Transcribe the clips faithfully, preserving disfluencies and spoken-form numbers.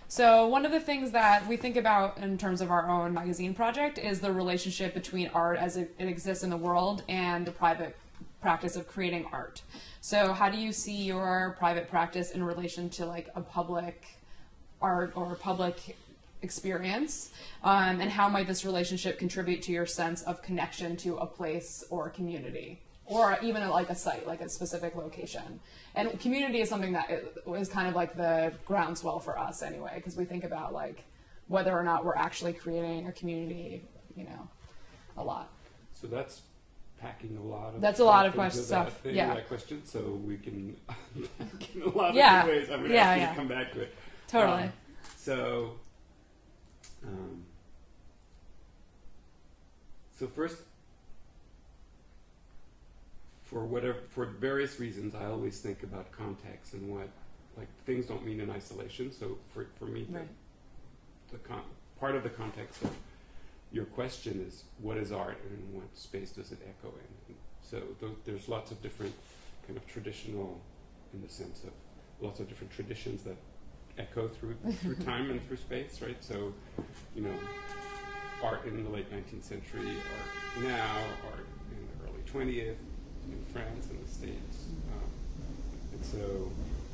So one of the things that we think about in terms of our own magazine project is the relationship between art as it, it exists in the world and the private practice of creating art. So how do you see your private practice in relation to like a public art or public experience? Um, and how might this relationship contribute to your sense of connection to a place or a community? Or even a, like a site, like a specific location. And community is something that is kind of like the groundswell for us anyway, because we think about like whether or not we're actually creating a community, you know, a lot. So that's packing a lot of that's a lot of question stuff. That thing, yeah. That question, so we can in a lot of yeah. different ways. I'm going to yeah, ask yeah. you to come back to it. Totally. Um, so, um, so first. For whatever, for various reasons, I always think about context and what, like, things don't mean in isolation. So for, for me, the, right. the con part of the context of your question is what is art and what space does it echo in? And so th there's lots of different kind of traditional, in the sense of lots of different traditions that echo through through time and through space, right? So, you know, art in the late nineteenth century, art now, art in the early twentieth. In France and the States. Um, and so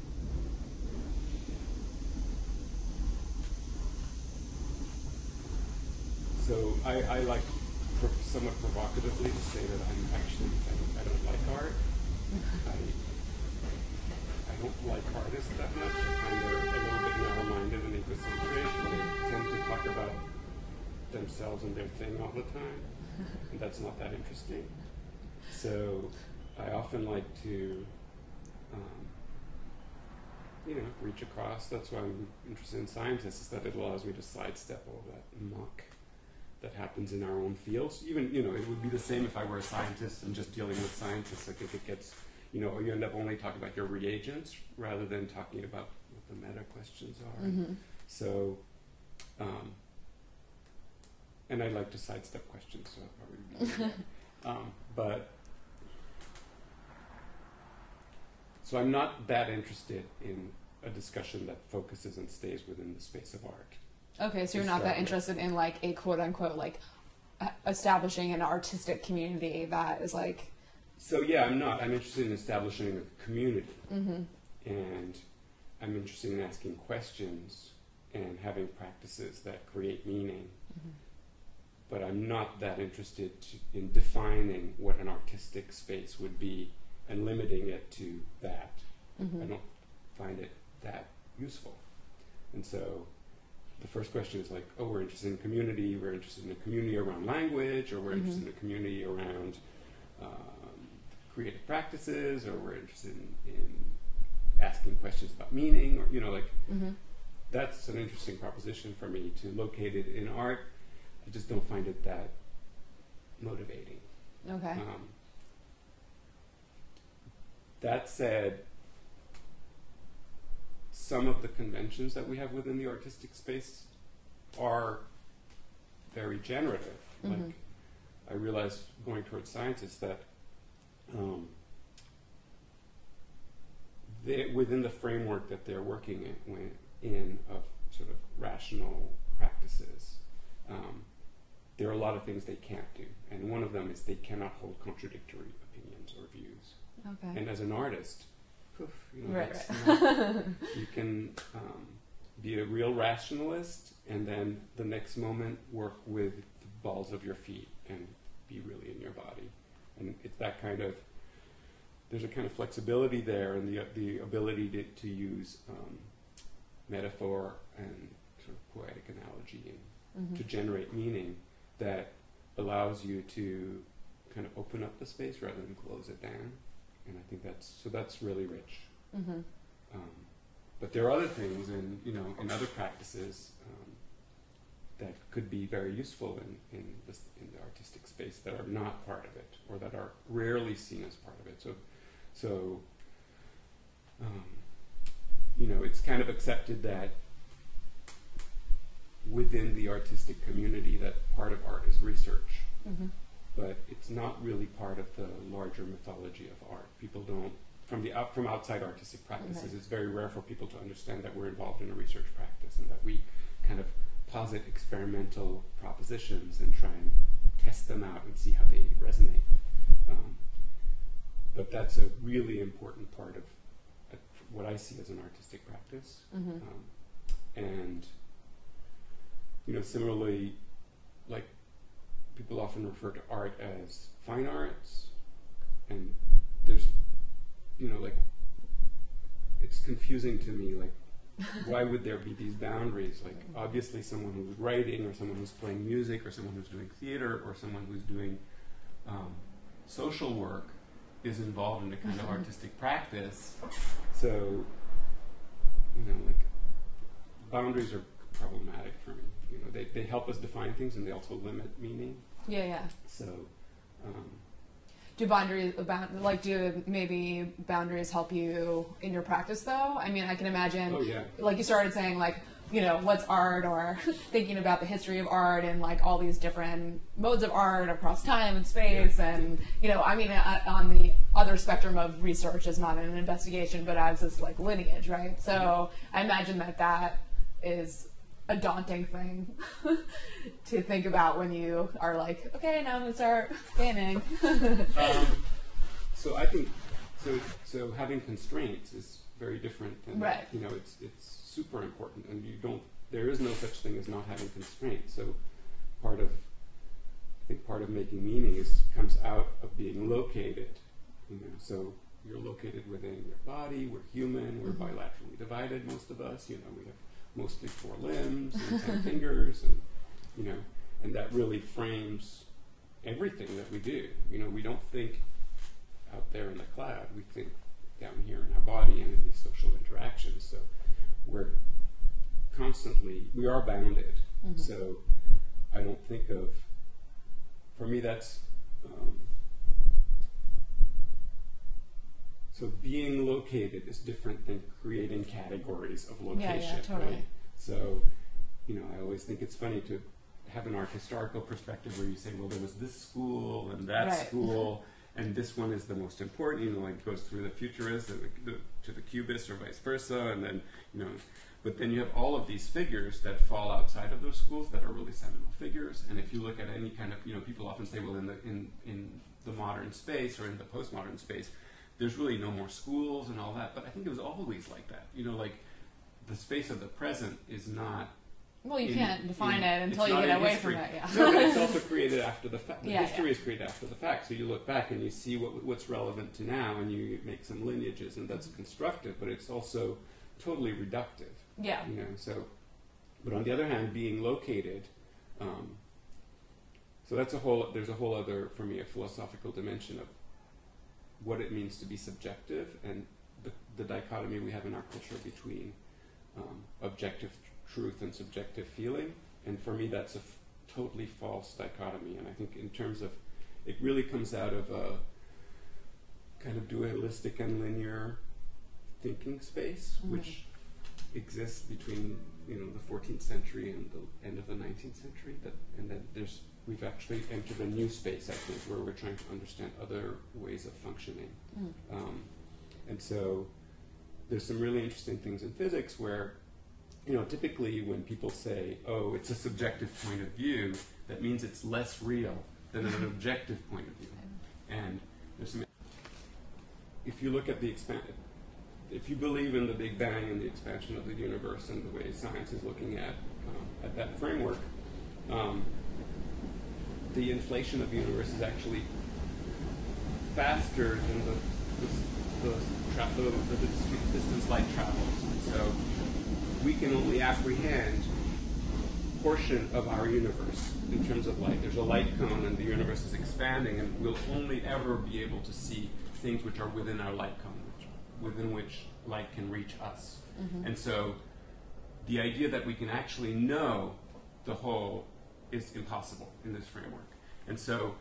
so I, I like pro somewhat provocatively to say that I'm actually, I don't, I don't like art. I, I don't like artists that much. I find they're a little bit narrow-minded and egocentric, and they tend to talk about themselves and their thing all the time, and that's not that interesting. So I often like to, um, you know, reach across. That's why I'm interested in scientists, is that it allows me to sidestep all that muck that happens in our own fields. Even, you know, it would be the same if I were a scientist and just dealing with scientists. I think it gets, you know, you end up only talking about your reagents rather than talking about what the meta questions are. Mm-hmm. So, um, and I like to sidestep questions, so I'll probably be um, but. So I'm not that interested in a discussion that focuses and stays within the space of art. Okay, so you're not that interested in like a quote unquote like establishing an artistic community that is like. So yeah, I'm not. I'm interested in establishing a community, mm-hmm. and I'm interested in asking questions and having practices that create meaning. Mm-hmm. But I'm not that interested to, in defining what an artistic space would be and limiting it to that. Mm-hmm. I don't find it that useful. And so the first question is like, oh, we're interested in community, we're interested in a community around language, or we're mm-hmm. interested in a community around um, creative practices, or we're interested in, in asking questions about meaning, or, you know, like, mm-hmm. that's an interesting proposition for me to locate it in art. I just don't find it that motivating. Okay. Um, That said, some of the conventions that we have within the artistic space are very generative. Mm-hmm. Like, I realized going towards scientists that um, they, within the framework that they're working in, when, in of sort of rational practices, um, there are a lot of things they can't do. And one of them is they cannot hold contradictory opinions or views. Okay. And as an artist, poof, you know, right, that's right. not, you can um, be a real rationalist, and then the next moment work with the balls of your feet and be really in your body. And it's that kind of, there's a kind of flexibility there, and the the ability to, to use um, metaphor and sort of poetic analogy and mm-hmm. to generate meaning that allows you to kind of open up the space rather than close it down. And I think that's, so that's really rich. Mm-hmm. Um, but there are other things in, you know, in other practices um, that could be very useful in, in, this, in the artistic space that are not part of it, or that are rarely seen as part of it. So, so um, you know, it's kind of accepted that within the artistic community that part of art is research. Mm-hmm. But it's not really part of the larger mythology of art. People don't from the out, from outside artistic practices. Okay. It's very rare for people to understand that we're involved in a research practice and that we kind of posit experimental propositions and try and test them out and see how they resonate. Um, but that's a really important part of uh, what I see as an artistic practice. Mm-hmm. Um, and, you know, similarly, like, people often refer to art as fine arts, and there's, you know, like, it's confusing to me, like, why would there be these boundaries? Like, obviously someone who's writing, or someone who's playing music, or someone who's doing theater, or someone who's doing um, social work is involved in a kind of artistic practice. So, you know, like, boundaries are problematic for me. You know, they, they help us define things, and they also limit meaning. Yeah, yeah. So, um, do boundaries, bound, like, do maybe boundaries help you in your practice, though? I mean, I can imagine, oh, yeah. like you started saying, like, you know, what's art, or thinking about the history of art and, like, all these different modes of art across time and space. Yeah. And, you know, I mean, uh, on the other spectrum of research is not an investigation, but as this, like, lineage, right? So mm-hmm. I imagine that that is a daunting thing to think about when you are like, okay, now I'm gonna start painting. um, so I think so. So having constraints is very different than, right. You know, it's it's super important, and you don't. There is no such thing as not having constraints. So part of I think part of making meaning is comes out of being located. You know, so you're located within your body. We're human. We're mm-hmm. bilaterally divided. Most of us. You know, we have mostly four limbs and ten fingers, and you know, and that really frames everything that we do. You know, we don't think out there in the cloud. We think down here in our body and in these social interactions. So we're constantly, we are bounded. Mm-hmm. So I don't think of, for me, that's um, so being located is different than creating categories of location. Yeah, yeah, totally. Right? So, you know, I always think it's funny to have an art historical perspective where you say, well, there was this school and that right. school, and this one is the most important. You know, like goes through the futurists to the, the, to the cubists or vice versa, and then, you know, but then you have all of these figures that fall outside of those schools that are really seminal figures. And if you look at any kind of, you know, people often say, well, in the in in the modern space or in the postmodern space, there's really no more schools and all that, but I think it was always like that. You know, like the space of the present is not. Well, you in, can't define in, it until you get away history. from it. Yeah. No, but it's also created after the fact. The yeah, history yeah. is created after the fact. So you look back and you see what what's relevant to now, and you make some lineages, and that's constructive. But it's also totally reductive. Yeah. You know. So, but on the other hand, being located. Um, so that's a whole. There's a whole other, for me, a philosophical dimension of what it means to be subjective, and the, the dichotomy we have in our culture between um, objective tr- truth and subjective feeling. And for me, that's a f- totally false dichotomy. And I think in terms of, it really comes out of a kind of dualistic and linear thinking space, mm-hmm. which exists between, you know, the fourteenth century and the end of the nineteenth century. That, and then there's we've actually entered a new space, I think, where we're trying to understand other ways of functioning. Mm. Um, and so there's some really interesting things in physics where, you know, typically when people say, oh, it's a subjective point of view, that means it's less real than an objective point of view. And there's some, if you look at the expan- if you believe in the Big Bang and the expansion of the universe and the way science is looking at, um, at that framework, um, the inflation of the universe is actually faster than the the, the, tra- the, the distance light travels. And so we can only apprehend a portion of our universe in terms of light. There's a light cone and the universe is expanding, and we'll only ever be able to see things which are within our light cone, which, within which light can reach us. Mm-hmm. And so the idea that we can actually know the whole is impossible in this framework. And so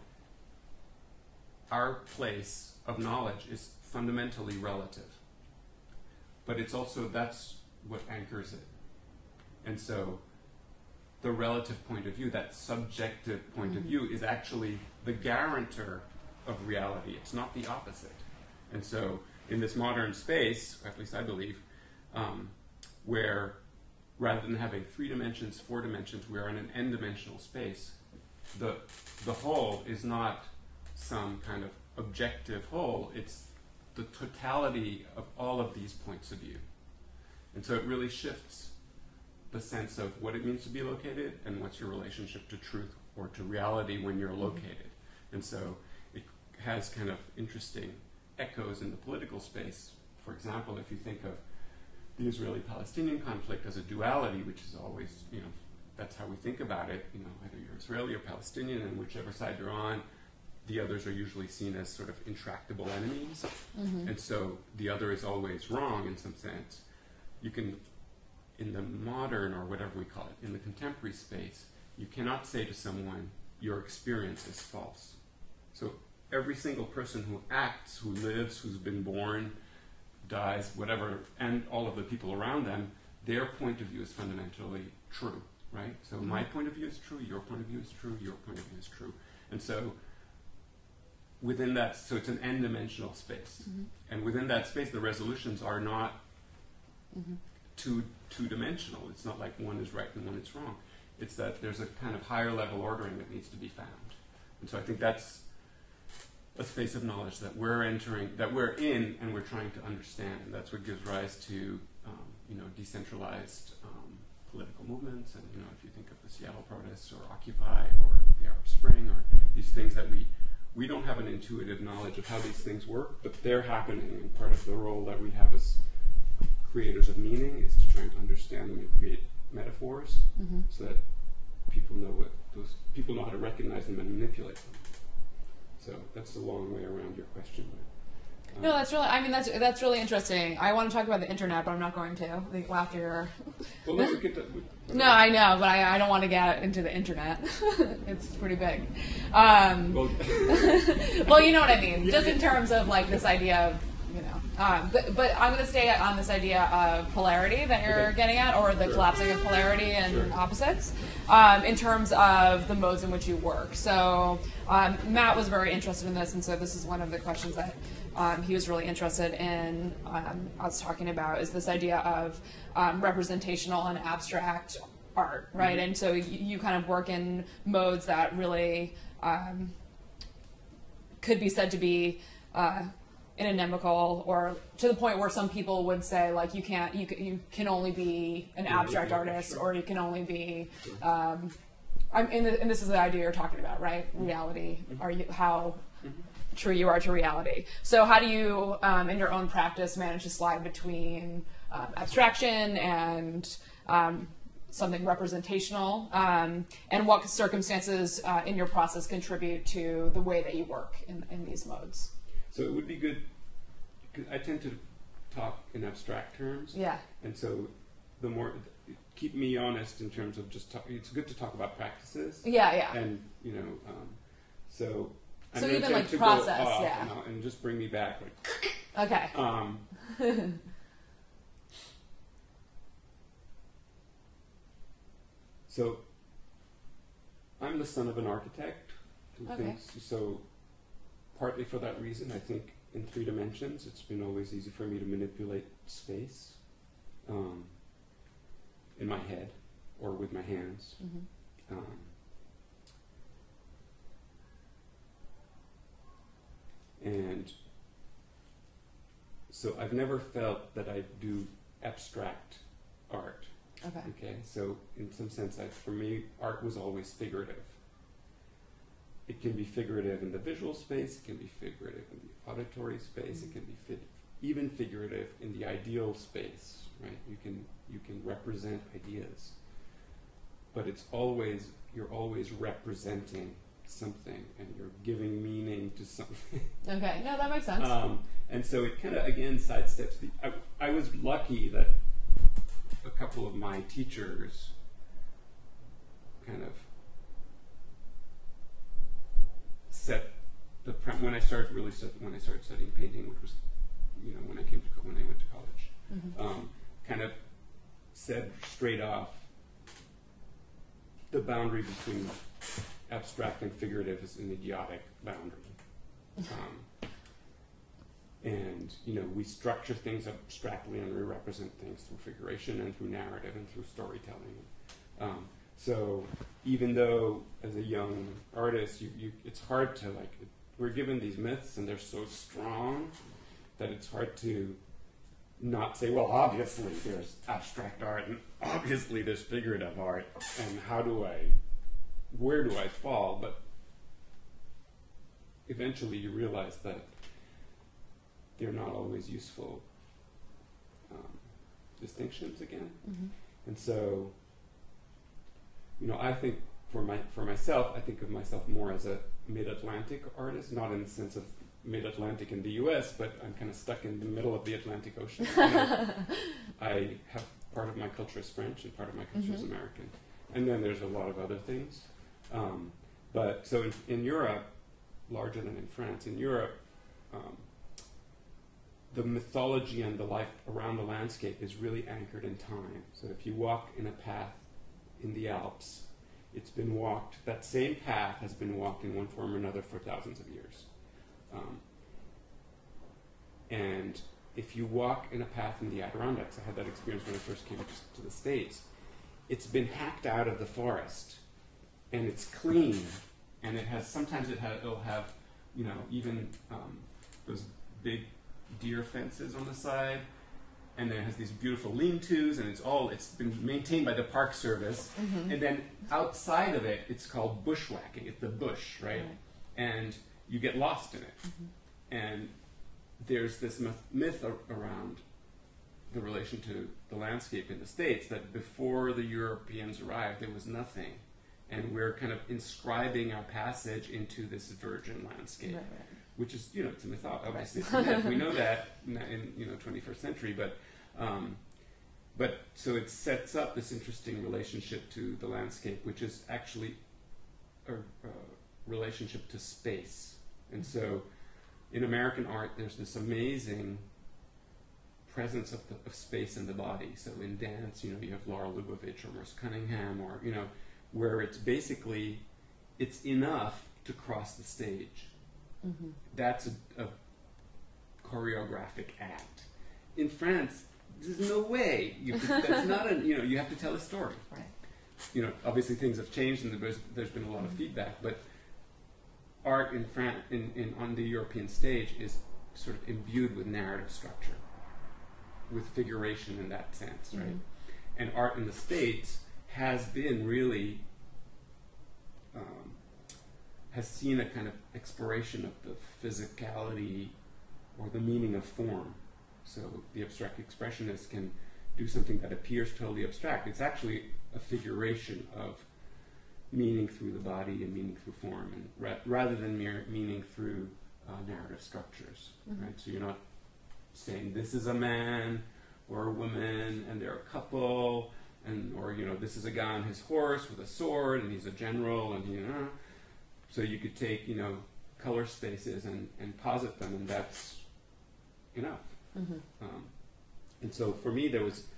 our place of knowledge is fundamentally relative. But it's also, that's what anchors it. And so the relative point of view, that subjective point mm-hmm. of view, is actually the guarantor of reality. It's not the opposite. And so in this modern space, or at least I believe, um, where rather than having three dimensions, four dimensions, we are in an n-dimensional space. The, the whole is not some kind of objective whole, it's the totality of all of these points of view. And so it really shifts the sense of what it means to be located and what's your relationship to truth or to reality when you're located. And so it has kind of interesting echoes in the political space. For example, if you think of the Israeli-Palestinian conflict as a duality, which is always, you know, that's how we think about it, you know, either you're Israeli or Palestinian, and whichever side you're on, the others are usually seen as sort of intractable enemies. Mm-hmm. And so the other is always wrong in some sense. You can, in the modern, or whatever we call it, in the contemporary space, you cannot say to someone, your experience is false. So every single person who acts, who lives, who's been born, dies, whatever, and all of the people around them, their point of view is fundamentally true, right? So mm-hmm. my point of view is true, your point of view is true, your point of view is true. And so within that, so it's an n-dimensional space. Mm-hmm. And within that space, the resolutions are not mm-hmm. two, two-dimensional. It's not like one is right and one is wrong. It's that there's a kind of higher level ordering that needs to be found. And so I think that's a space of knowledge that we're entering, that we're in, and we're trying to understand. And that's what gives rise to, um, you know, decentralized um, political movements. And, you know, if you think of the Seattle protests or Occupy or the Arab Spring or these things that we, we don't have an intuitive knowledge of how these things work, but they're happening. And part of the role that we have as creators of meaning is to try and understand them and create metaphors mm-hmm. so that people know what those people know how to recognize them and manipulate them. So that's a long way around your question. But, um, no, that's really. I mean, that's that's really interesting. I want to talk about the internet, but I'm not going to. I think after your. Well, let's get to, no, I know, but I, I don't want to get into the internet. It's pretty big. Um, well, well, you know what I mean. Just in terms of like this idea of. You know, um, but, but I'm going to stay on this idea of polarity that you're okay. getting at, or the sure. collapsing of polarity and sure. opposites, um, in terms of the modes in which you work. So um, Matt was very interested in this, and so this is one of the questions that um, he was really interested in um, us talking about, is this idea of um, representational and abstract art, right? Mm-hmm. And so you, you kind of work in modes that really um, could be said to be uh, inimical, or to the point where some people would say, like, you can't, you can, you can only be an abstract yeah, yeah, artist, sure. or you can only be, um, I'm in the, and this is the idea you're talking about, right? Reality, mm-hmm. are you, how mm-hmm. true you are to reality. So how do you, um, in your own practice, manage to slide between um, abstraction and um, something representational, um, and what circumstances uh, in your process contribute to the way that you work in, in these modes? So it would be good, because I tend to talk in abstract terms. Yeah. And so the more, keep me honest in terms of just talk, it's good to talk about practices. Yeah, yeah. And, you know, um, so. So I'm even like process, yeah. And, and just bring me back. Like, okay. Um, so I'm the son of an architect who okay. thinks, so partly for that reason, I think in three dimensions, it's been always easy for me to manipulate space um, in my head or with my hands. Mm-hmm. um, and so I've never felt that I do abstract art. Okay. Okay. So in some sense, I, for me, art was always figurative. It can be figurative in the visual space, it can be figurative in the auditory space, mm-hmm. it can be fit, even figurative in the ideal space, right? You can you can represent ideas, but it's always, you're always representing something, and you're giving meaning to something. Okay, no, that makes sense. Um, and so it kind of, again, sidesteps the, I, I was lucky that a couple of my teachers kind of set the prem- when I started really stu- when I started studying painting, which was, you know, when I came to co- when I went to college, mm-hmm. um, kind of said straight off the boundary between abstract and figurative is an idiotic boundary. Um, and you know we structure things abstractly and we represent things through figuration and through narrative and through storytelling. Um, so even though as a young artist, you, you it's hard to like we're given these myths and they're so strong that it's hard to not say, well, obviously there's abstract art and obviously there's figurative art, and how do I, where do I fall? But eventually you realize that they're not always useful um, distinctions again. Mm-hmm. And so, you know, I think for my for myself, I think of myself more as a mid-Atlantic artist, not in the sense of mid-Atlantic in the U S, but I'm kind of stuck in the middle of the Atlantic Ocean. You know, I have part of my culture is French and part of my culture Mm-hmm. is American. And then there's a lot of other things. Um, but so in, in Europe, larger than in France, in Europe, um, the mythology and the life around the landscape is really anchored in time. So if you walk in a path in the Alps, it's been walked, that same path has been walked in one form or another for thousands of years. Um, and if you walk in a path in the Adirondacks, I had that experience when I first came to the States, it's been hacked out of the forest, and it's clean, and it has, sometimes it ha- it'll have, you know, even um, those big deer fences on the side, and then it has these beautiful lean-tos, and it's all, it's been maintained by the Park Service, Mm-hmm. and then outside of it, it's called bushwhacking, it's the bush, right? Right. And you get lost in it. Mm-hmm. And there's this myth, myth ar- around the relation to the landscape in the States that before the Europeans arrived, there was nothing. And we're kind of inscribing our passage into this virgin landscape, Right, right. which is, you know, it's a myth. Obviously, it's a myth. We know that in, in you know twenty-first century, but um, but so it sets up this interesting relationship to the landscape, which is actually a, a relationship to space. And so, in American art, there's this amazing presence of, the, of space in the body. So in dance, you know, you have Laura Lubovitch or Merce Cunningham, or you know, where it's basically it's enough to cross the stage. Mm-hmm. That's a, a choreographic act. In France, there's no way. You could, that's not a, you know, you have to tell a story. Right. You know, obviously things have changed and there's, there's been a lot of feedback, but art in France, in, in, on the European stage is sort of imbued with narrative structure, with figuration in that sense, right? Mm-hmm. And art in the States has been really, um, has seen a kind of exploration of the physicality or the meaning of form. So the abstract expressionist can do something that appears totally abstract. It's actually a figuration of meaning through the body and meaning through form, and ra- rather than mere meaning through uh, narrative structures, Mm-hmm. right? So you're not saying this is a man or a woman and they're a couple, and or you know this is a guy on his horse with a sword and he's a general, and you know. So you could take you know color spaces and, and posit them, and that's enough. Mm-hmm. Um, and so for me, there was,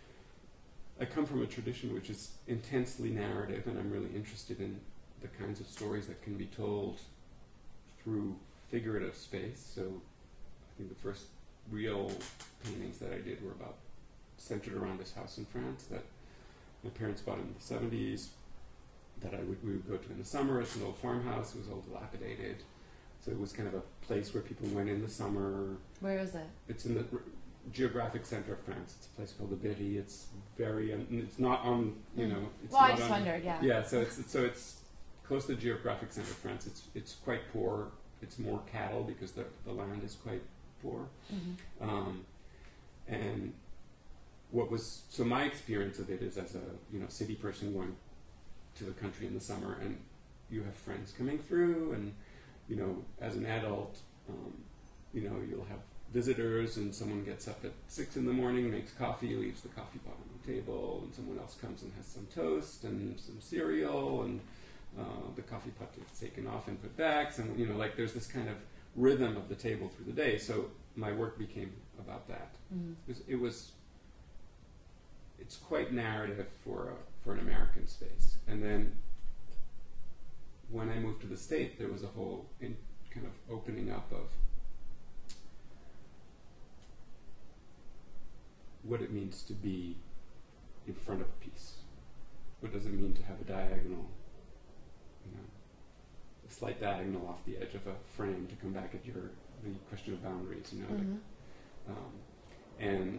I come from a tradition which is intensely narrative, and I'm really interested in the kinds of stories that can be told through figurative space. So I think the first real paintings that I did were about, centered around this house in France that my parents bought in the seventies, that I would, we would go to in the summer. It's an old farmhouse, it was all dilapidated. So it was kind of a place where people went in the summer. Where is it? It's in the r- geographic center of France. It's a place called the Berry. It's very, um, it's not on, you know. It's Well, I not just on, wondered, yeah. Yeah, so it's so it's close to the geographic center of France. It's it's quite poor. It's more cattle because the the land is quite poor. Mm-hmm. Um, and what was so my experience of it is as a you know city person going to the country in the summer, and you have friends coming through, and you know as an adult, um, you know you'll have visitors, and someone gets up at six in the morning, makes coffee, leaves the coffee pot on the table, and someone else comes and has some toast and some cereal, and uh, the coffee pot gets taken off and put back. So you know like there's this kind of rhythm of the table through the day. So my work became about that. Mm-hmm. It was, it was it's quite narrative for a, for an American space. And then when I moved to the States, there was a whole in, kind of opening up of what it means to be in front of a piece. What does it mean to have a diagonal, you know, a slight diagonal off the edge of a frame to come back at your the question of boundaries, you know. Mm-hmm. Like, um, and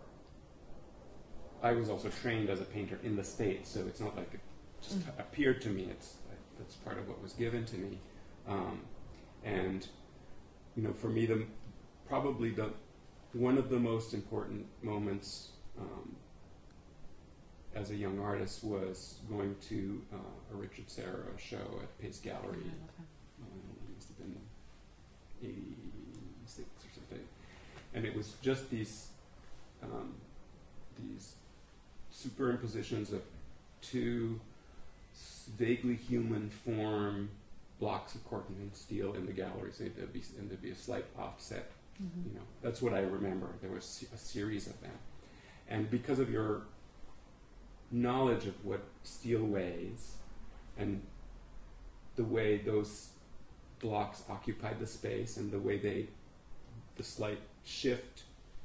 I was also trained as a painter in the States, so it's not like it just mm-hmm. appeared to me. It's that's part of what was given to me, um, and you know, for me, the probably the one of the most important moments um, as a young artist was going to uh, a Richard Serra show at Pace Gallery. Okay. Um, it must have been eighty-six or something, and it was just these um, these superimpositions of two vaguely human form blocks of Corkman steel in the gallery, so there'd be, and there'd be a slight offset. Mm-hmm. You know, that's what I remember. There was a series of them, and because of your knowledge of what steel weighs and the way those blocks occupied the space and the way they, the slight shift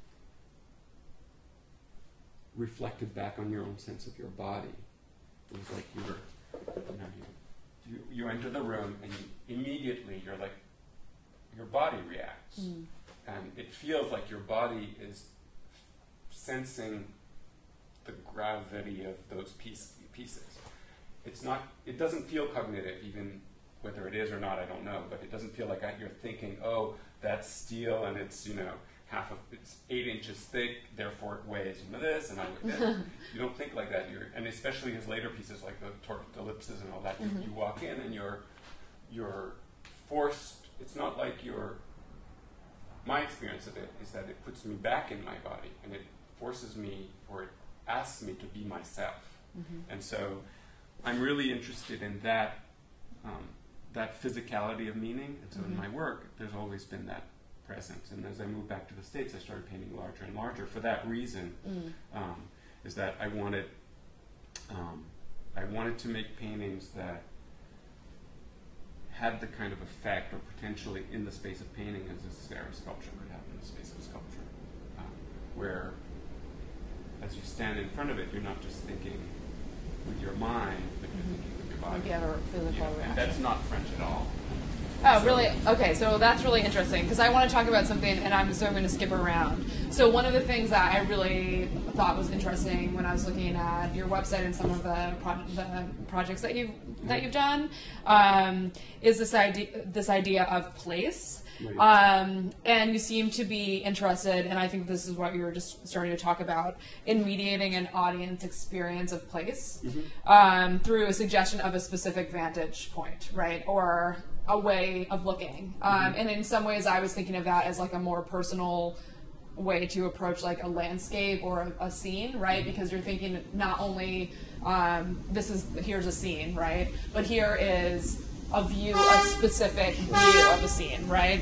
reflected back on your own sense of your body. It was like you were, you know, you, you, you enter the room and you, immediately you're like, your body reacts. Mm. And it feels like your body is sensing the gravity of those piece, pieces. It's not, it doesn't feel cognitive, even whether it is or not, I don't know, but it doesn't feel like I, you're thinking, oh, that's steel and it's, you know, half of, it's eight inches thick, therefore it weighs, you know, this, and I weigh this. You don't think like that. You're, and especially his later pieces like the torqued ellipses and all that, mm-hmm. you, you walk in and you're, you're forced, it's not like you're, my experience of it is that it puts me back in my body and it forces me, or it asks me to be myself. Mm-hmm. And so I'm really interested in that um, that physicality of meaning. And so mm-hmm. in my work, there's always been that presence. And as I moved back to the States, I started painting larger and larger for that reason, mm. um, is that I wanted, um, I wanted to make paintings that had the kind of effect, or potentially in the space of painting as a Serra sculpture could have in the space of sculpture, um, where as you stand in front of it, you're not just thinking with your mind, but you're mm-hmm. thinking with your body. Like you have a physical you know, reaction. And that's not French at all. Oh, so, really? Okay, so that's really interesting, because I want to talk about something, and I'm so I'm going to skip around. So one of the things that I really thought was interesting when I was looking at your website and some of the, pro- the projects that you've that you've done um, is this idea this idea of place. Right. Um, and you seem to be interested, and I think this is what you were just starting to talk about, in mediating an audience experience of place mm-hmm. um, through a suggestion of a specific vantage point, right? Or a way of looking. Um, mm-hmm. And in some ways I was thinking of that as like a more personal way to approach like a landscape or a, a scene, right? Mm-hmm. Because you're thinking not only um, this is, here's a scene, right? But here is a view, a specific view of a scene, right?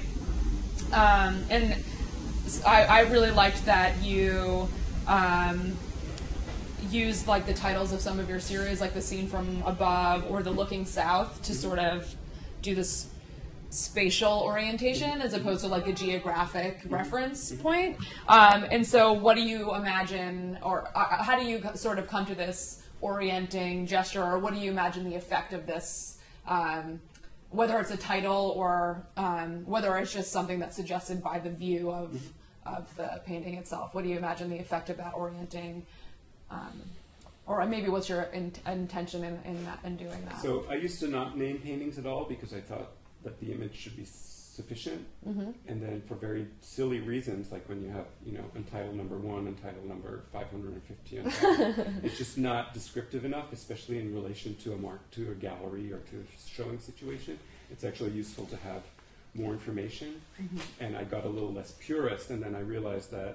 Um, and I, I really liked that you um, used like the titles of some of your series, like The Scene from Above or The Looking South, to sort of do this spatial orientation as opposed to like a geographic reference point. Um, and so what do you imagine, or uh, how do you sort of come to this orienting gesture, or what do you imagine the effect of this, um, whether it's a title or um, whether it's just something that's suggested by the view of, of the painting itself? What do you imagine the effect of that orienting, um, or maybe what's your in, intention in, in, that, in doing that? So I used to not name paintings at all because I thought that the image should be sufficient, mm-hmm. and then for very silly reasons, like when you have, you know, untitled number one, untitled number five hundred fifty, it's just not descriptive enough, especially in relation to a mark, to a gallery or to a showing situation. It's actually useful to have more information, mm-hmm. and I got a little less purist, and then I realized that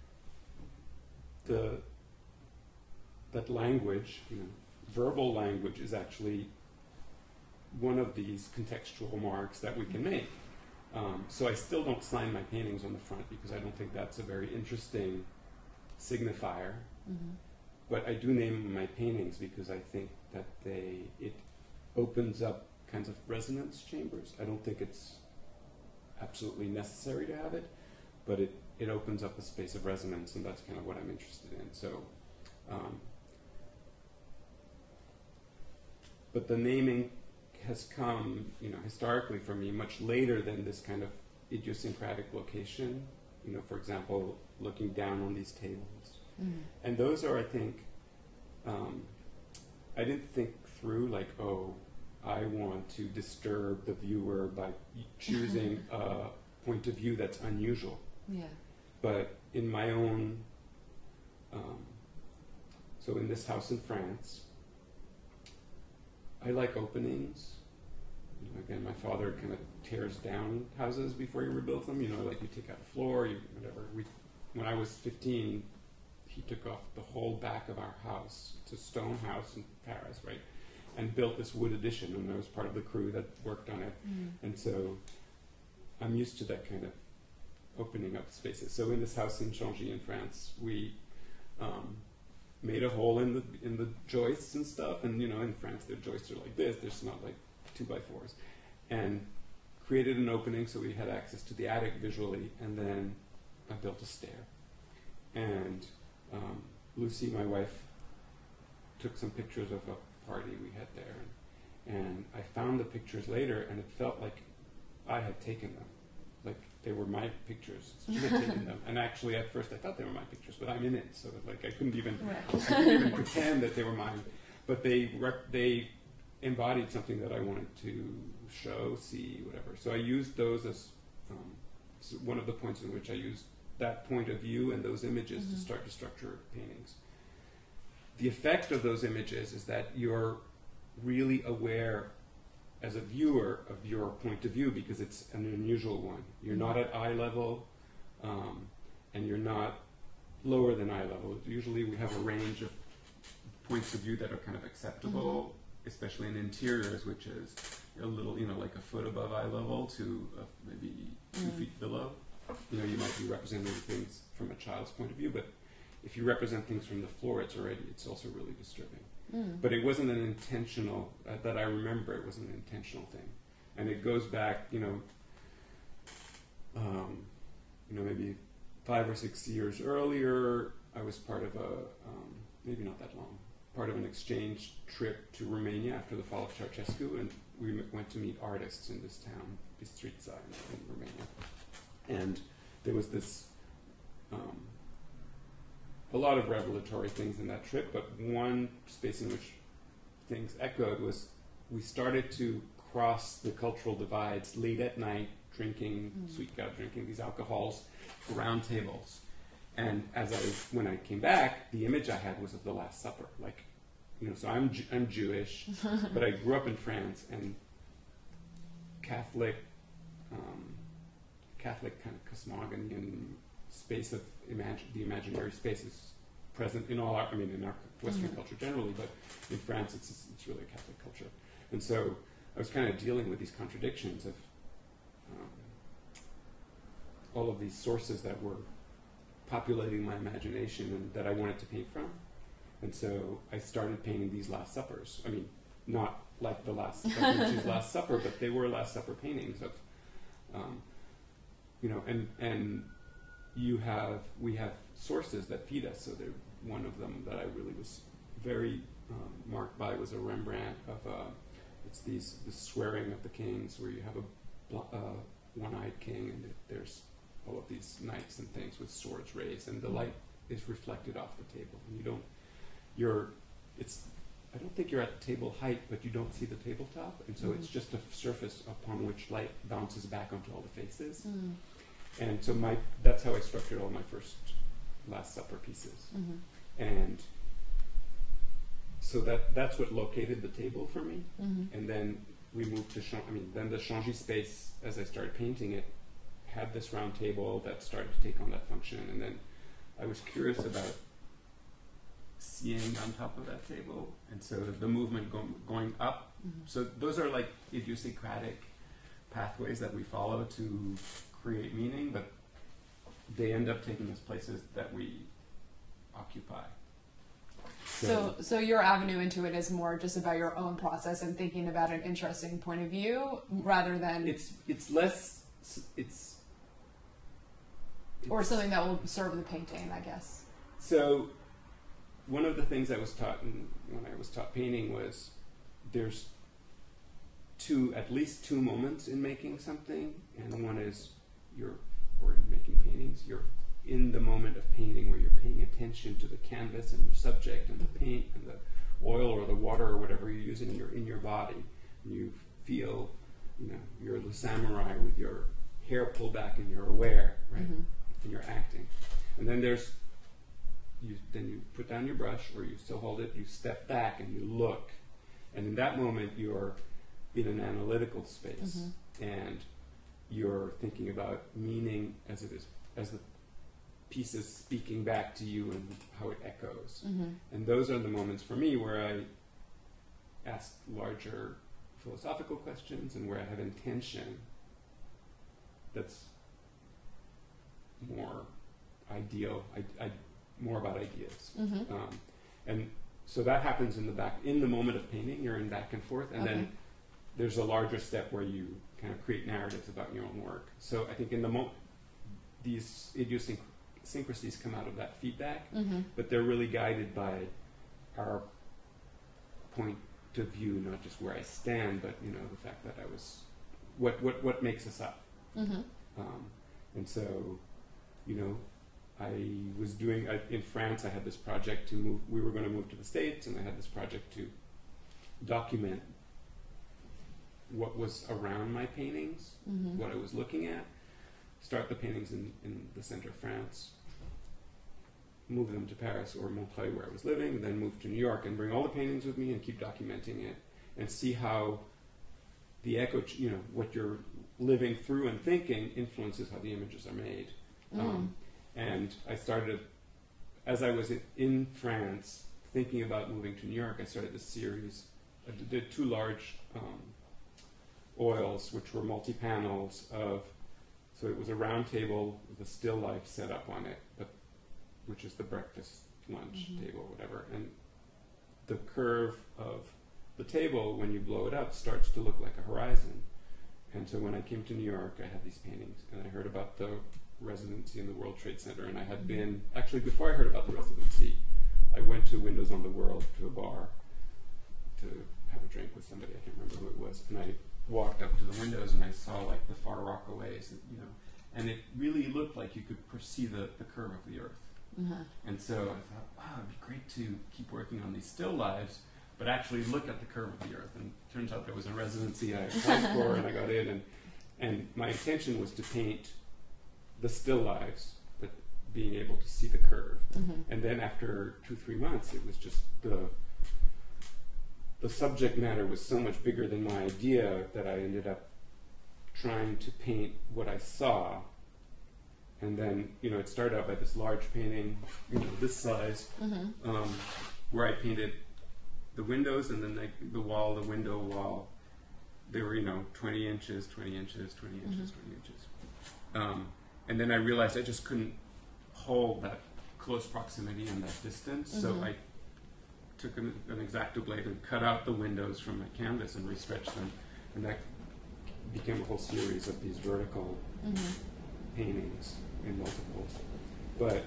the that language, you know, verbal language is actually one of these contextual marks that we can make. Um, so I still don't sign my paintings on the front because I don't think that's a very interesting signifier. Mm-hmm. But I do name my paintings because I think that they it opens up kinds of resonance chambers. I don't think it's absolutely necessary to have it, but it it opens up a space of resonance, and that's kind of what I'm interested in. So, um, but the naming has come, you know, historically for me much later than this kind of idiosyncratic location. You know, for example, looking down on these tables, mm-hmm. and those are, I think, um, I didn't think through like, oh, I want to disturb the viewer by choosing a point of view that's unusual. Yeah. But in my own, um, so in this house in France, I like openings. You know, again, my father kind of tears down houses before he rebuilds them. You know, like you take out a floor, you whatever. We, when I was fifteen, he took off the whole back of our house. It's a stone house in Paris, right? And built this wood addition, and I was part of the crew that worked on it. Mm. And so I'm used to that kind of opening up spaces. So in this house in Changy in France, we um, made a hole in the in the joists and stuff. And you know, in France, the joists are like this. There's not like two by fours, and created an opening so we had access to the attic visually. And then I built a stair. And um, Lucy, my wife, took some pictures of a party we had there, and, and I found the pictures later, and it felt like I had taken them, like they were my pictures. She had taken them, and actually at first I thought they were my pictures, but I'm in it, so like I couldn't even, right. I couldn't even pretend that they were mine. But they rep- they embodied something that I wanted to show, see, whatever. So I used those as um, so one of the points in which I used that point of view and those images mm-hmm. to start to structure paintings. The effect of those images is that you're really aware as a viewer of your point of view because it's an unusual one. You're not at eye level, um, and you're not lower than eye level. Usually we have a range of points of view that are kind of acceptable, mm-hmm. especially in interiors, which is a little, you know, like a foot above eye level to uh, maybe two mm. feet below. You know, you might be representing things from a child's point of view, but if you represent things from the floor, it's already, it's also really disturbing. Mm. But it wasn't an intentional, uh, that I remember, it was an intentional thing. And it goes back, you know, um, you know, maybe five or six years earlier, I was part of a, um, maybe not that long, part of an exchange trip to Romania after the fall of Ceausescu, and we m- went to meet artists in this town, Bistrița in, in Romania. And there was this, um, a lot of revelatory things in that trip, but one space in which things echoed was we started to cross the cultural divides late at night, drinking, mm. sweet gut, drinking these alcohols around tables. And as I, when I came back, the image I had was of the Last Supper. Like, you know, so I'm I'm Jewish, but I grew up in France, and Catholic, um, Catholic kind of cosmogony space of imagine the imaginary space is present in all our, I mean, in our Western mm-hmm. culture generally, but in France it's it's really a Catholic culture. And so I was kind of dealing with these contradictions of um, all of these sources that were populating my imagination and that I wanted to paint from. And so I started painting these Last Suppers. I mean, not like the Last Da Vinci's Last Supper, but they were Last Supper paintings of, um, you know, and and you have we have sources that feed us. So there, one of them that I really was very um, marked by was a Rembrandt of uh, it's these the swearing of the kings, where you have a bl- uh, one-eyed king, and there's all of these knights and things with swords raised, and the light is reflected off the table, and you don't. You're, it's. I don't think you're at the table height, but you don't see the tabletop, and so mm-hmm. it's just a surface upon which light bounces back onto all the faces. Mm-hmm. And so my that's how I structured all my first Last Supper pieces. Mm-hmm. And so that that's what located the table for me. Mm-hmm. And then we moved to Ch- I mean, then the Changy space, as I started painting it, had this round table that started to take on that function. And then I was curious about seeing on top of that table, and so the movement go- going up. Mm-hmm. So those are like idiosyncratic pathways that we follow to create meaning, but they end up taking us places that we occupy. So, so, so your avenue into it is more just about your own process and thinking about an interesting point of view, rather than it's it's less it's or something that will serve the painting, I guess. So, one of the things I was taught in, when I was taught painting was there's two, at least two moments in making something, and one is you're, or in making paintings, you're in the moment of painting where you're paying attention to the canvas and the subject and the paint and the oil or the water or whatever you're using. You're in your body. And you feel, you know, you're the samurai with your hair pulled back and you're aware, right? Mm-hmm. And you're acting. And then there's, you, then you put down your brush, or you still hold it, you step back and you look. And in that moment, you're in an analytical space. Mm-hmm. And you're thinking about meaning as it is, as the piece is speaking back to you and how it echoes. Mm-hmm. And those are the moments for me where I ask larger philosophical questions and where I have intention that's more ideal, I, I, more about ideas. Mm-hmm. Um, and so that happens in the back, in the moment of painting, you're in back and forth, and okay. then there's a larger step where you kind of create narratives about your own work. So I think in the moment, these idiosyncrasies come out of that feedback, mm-hmm. but they're really guided by our point of view, not just where I stand, but you know the fact that I was, what what what makes us up. Mm-hmm. Um, and so, you know, I was doing, I, in France I had this project to move, we were going to move to the States, and I had this project to document what was around my paintings, mm-hmm. what I was looking at, start the paintings in, in the center of France, move them to Paris or Montreuil where I was living, then move to New York and bring all the paintings with me and keep documenting it and see how the echo, you know, what you're living through and thinking influences how the images are made. Mm. Um, and I started, as I was in France thinking about moving to New York, I started this series. I did two large um, oils, which were multi-panels of, so it was a round table with a still life set up on it, but which is the breakfast, lunch mm-hmm. table, whatever. And the curve of the table, when you blow it up, starts to look like a horizon. And so when I came to New York, I had these paintings, and I heard about the residency in the World Trade Center, and I had been, actually before I heard about the residency, I went to Windows on the World, to a bar, to have a drink with somebody, I can't remember who it was, and I walked up to the windows and I saw like the far Rockaways, and, you know, and it really looked like you could see the, the curve of the earth. Mm-hmm. And so I thought, wow, it'd be great to keep working on these still lives, but actually look at the curve of the earth. And it turns out there was a residency I applied for, and I got in, and, and my intention was to paint the still lives, but being able to see the curve. Mm-hmm. And then after two, three months, it was just the the subject matter was so much bigger than my idea that I ended up trying to paint what I saw. And then, you know, it started out by this large painting, you know, this size, mm-hmm. um, where I painted the windows, and then like the wall, the window wall. They were, you know, twenty inches, twenty inches, twenty inches, mm-hmm. twenty inches. Um, and then I realized I just couldn't hold that close proximity and that distance, mm-hmm. so I took an, an X-Acto blade and cut out the windows from my canvas and restretched them, and that became a whole series of these vertical mm-hmm. paintings in multiples. But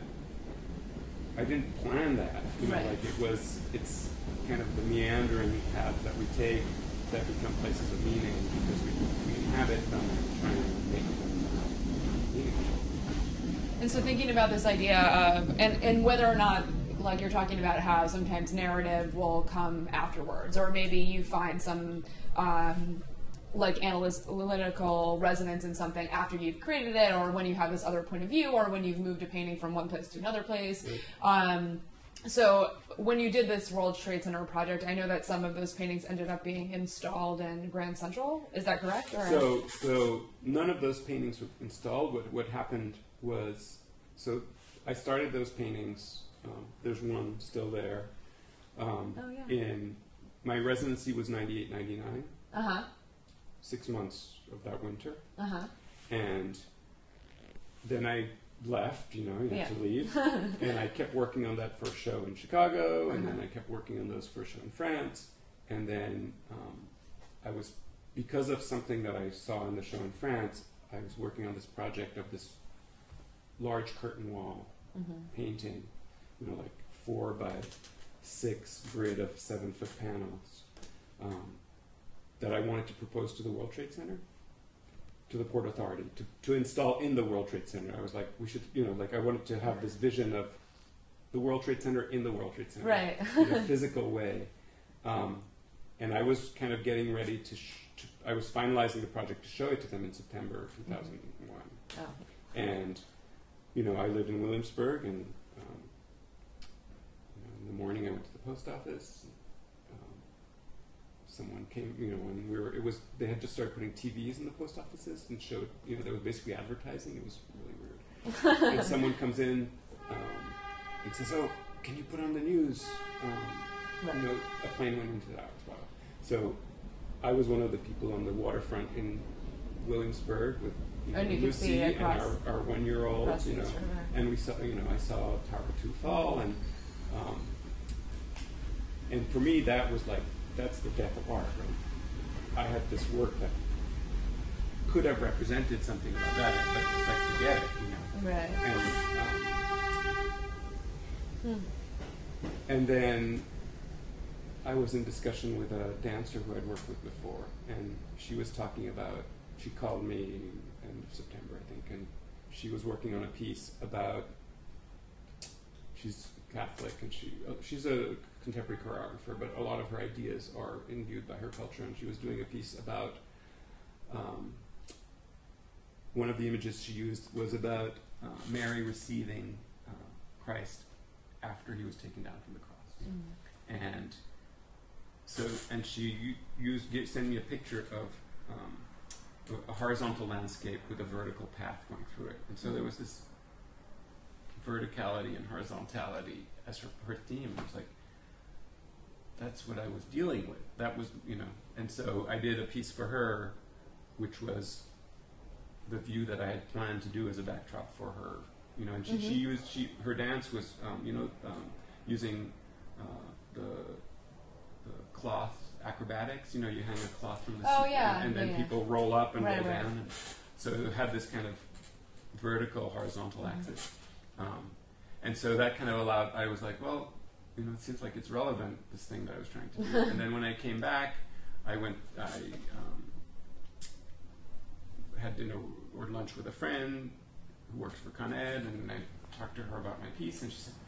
I didn't plan that. You right. know, like it was, it's kind of the meandering paths that we take that become places of meaning because we, we inhabit them and try and make them meaningful. And so thinking about this idea of, and, and whether or not, like you're talking about how sometimes narrative will come afterwards, or maybe you find some um, like analytical resonance in something after you've created it, or when you have this other point of view, or when you've moved a painting from one place to another place. Um, so when you did this World Trade Center project, I know that some of those paintings ended up being installed in Grand Central. Is that correct? Or? So, so none of those paintings were installed. What, what happened was, so I started those paintings. Um, there's one still there. Um, oh, yeah. In my residency was ninety-eight, ninety-nine. Uh huh. Six months of that winter. Uh huh. And then I left, you know, you yeah. have to leave. And I kept working on that first show in Chicago, and uh-huh. then I kept working on those first show in France. And then um, I was, because of something that I saw in the show in France, I was working on this project of this large curtain wall Mm-hmm. painting, you know, like four by six grid of seven foot panels, um, that I wanted to propose to the World Trade Center, to the Port Authority, to, to install in the World Trade Center. I was like, we should, you know, like I wanted to have this vision of the World Trade Center in the World Trade Center, Right. in a physical way. Um, and I was kind of getting ready to, sh- to, I was finalizing the project to show it to them in September two thousand one. Oh. And, you know, I lived in Williamsburg, and um, you know, in the morning I went to the post office. Um, someone came, you know, when we were, it was, they had just started putting T Vs in the post offices and showed, you know, that was basically advertising. It was really weird. And someone comes in um, and says, "Oh, can you put on the news?" Um, Right. You know, a plane went into that as well. So I was one of the people on the waterfront in Williamsburg with, you know, And you could Lucy see and across- our, our one-year-old, across you the know, river. and we saw, you know, I saw Tower Two fall, and um, and for me that was like, that's the death of art, right? I had this work that could have represented something about that, but it's like, forget it, you know. Right. And, um, Hmm. and then I was in discussion with a dancer who I'd worked with before, and she was talking about, she called me end of September, I think, and she was working on a piece about, she's Catholic, and she uh, she's a contemporary choreographer, but a lot of her ideas are imbued by her culture, and she was doing a piece about, um, one of the images she used was about uh, Mary receiving uh, Christ after he was taken down from the cross. Mm. And so, and she u- used, get, sent me a picture of um, a, a horizontal landscape with a vertical path going through it. And so there was this verticality and horizontality as her, her theme. I was like, that's what I was dealing with. That was, you know, and so I did a piece for her, which was the view that I had planned to do as a backdrop for her. You know, and she, Mm-hmm. she used, she, her dance was, um, you know, um, using uh, the the cloth acrobatics. You know, you hang a cloth from the Oh, ceiling, yeah, and then yeah, yeah. people roll up and Right, roll right. down. And so it had this kind of vertical, horizontal Mm-hmm. axis. Um, and so that kind of allowed, I was like, well, you know, it seems like it's relevant, this thing that I was trying to do. And then when I came back, I went, I um, had dinner or lunch with a friend who works for Con Ed, and I talked to her about my piece, and she said,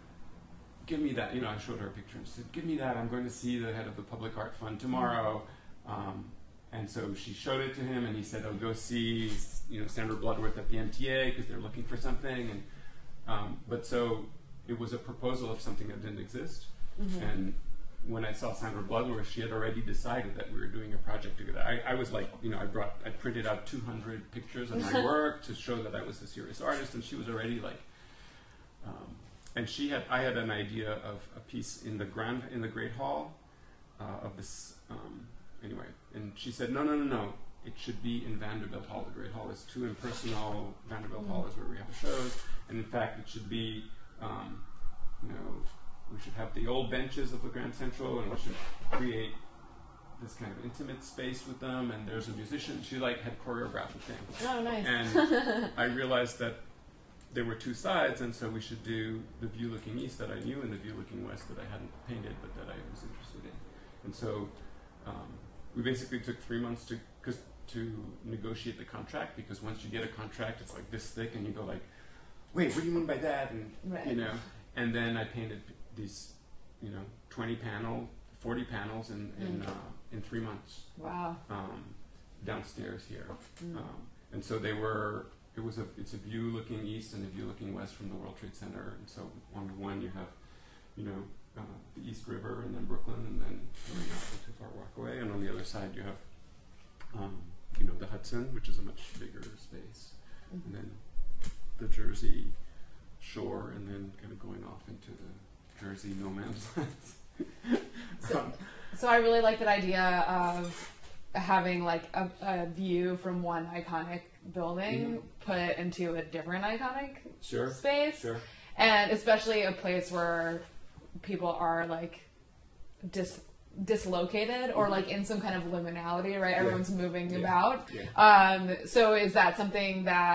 give me that, you know, I showed her a picture, and she said, give me that, I'm going to see the head of the Public Art Fund tomorrow. Um, and so she showed it to him, and he said, oh, go see, you know, Sandra Bloodworth at the M T A, because they're looking for something. And um, but so it was a proposal of something that didn't exist. Mm-hmm. And when I saw Sandra Bloodworth, she had already decided that we were doing a project together. I, I was like, you know, I brought, I printed out two hundred pictures of my work to show that I was a serious artist, and she was already like, um, and she had, I had an idea of a piece in the grand, in the Great Hall uh, of this, um, anyway, and she said, no, no, no, no, it should be in Vanderbilt Hall. The Great Hall is too impersonal. Vanderbilt Hall is where we have the shows, and in fact, it should be, um, you know, we should have the old benches of the Grand Central, and we should create this kind of intimate space with them, and there's a musician. She like had choreographed the thing. Oh, nice. And I realized that there were two sides, and so we should do the view looking east that I knew and the view looking west that I hadn't painted but that I was interested in. And so um, we basically took three months to cause, to negotiate the contract, because once you get a contract, it's like this thick, and you go like, wait, what do you mean by that? And Right. you know, and then I painted these, you know, twenty panel, forty panels in in, Mm. uh, in three months Wow. um, downstairs here. Mm. Um, and so they were, it was a, it's a view looking east and a view looking west from the World Trade Center. And so on one you have, you know, uh, the East River, and then Brooklyn, and then going out to Far Rockaway. And on the other side you have, um, you know, the Hudson, which is a much bigger space. Mhm. And then the Jersey shore, and then kind of going off into the Jersey no man's land. So- um, So I really like that idea of having like a, a view from one iconic building Mhm. put into a different iconic sure, space, sure. and especially a place where people are like dis dislocated or like in some kind of liminality, right? Yeah. Everyone's moving Yeah. about. Yeah. Um, so is that something that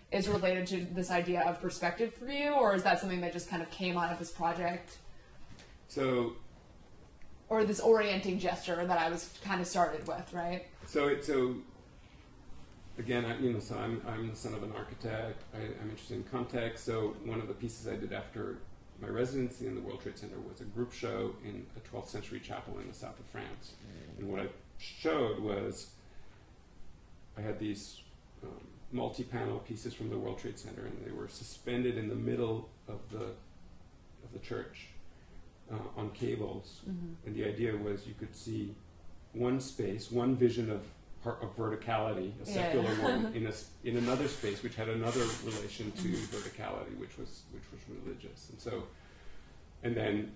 is related to this idea of perspective for you, or is that something that just kind of came out of this project? So, or this orienting gesture that I was kind of started with, right? So it so again, I, you know, so I'm I'm the son of an architect. I, I'm interested in context. So one of the pieces I did after my residency in the World Trade Center was a group show in a twelfth century chapel in the south of France. Mm. And what I showed was I had these um, multi-panel pieces from the World Trade Center, and they were suspended in the middle of the of the church uh, on cables. Mm-hmm. And the idea was you could see one space, one vision of of verticality, a secular yeah. one, in a in another space which had another relation to mm-hmm. verticality, which was which was religious. And so, and then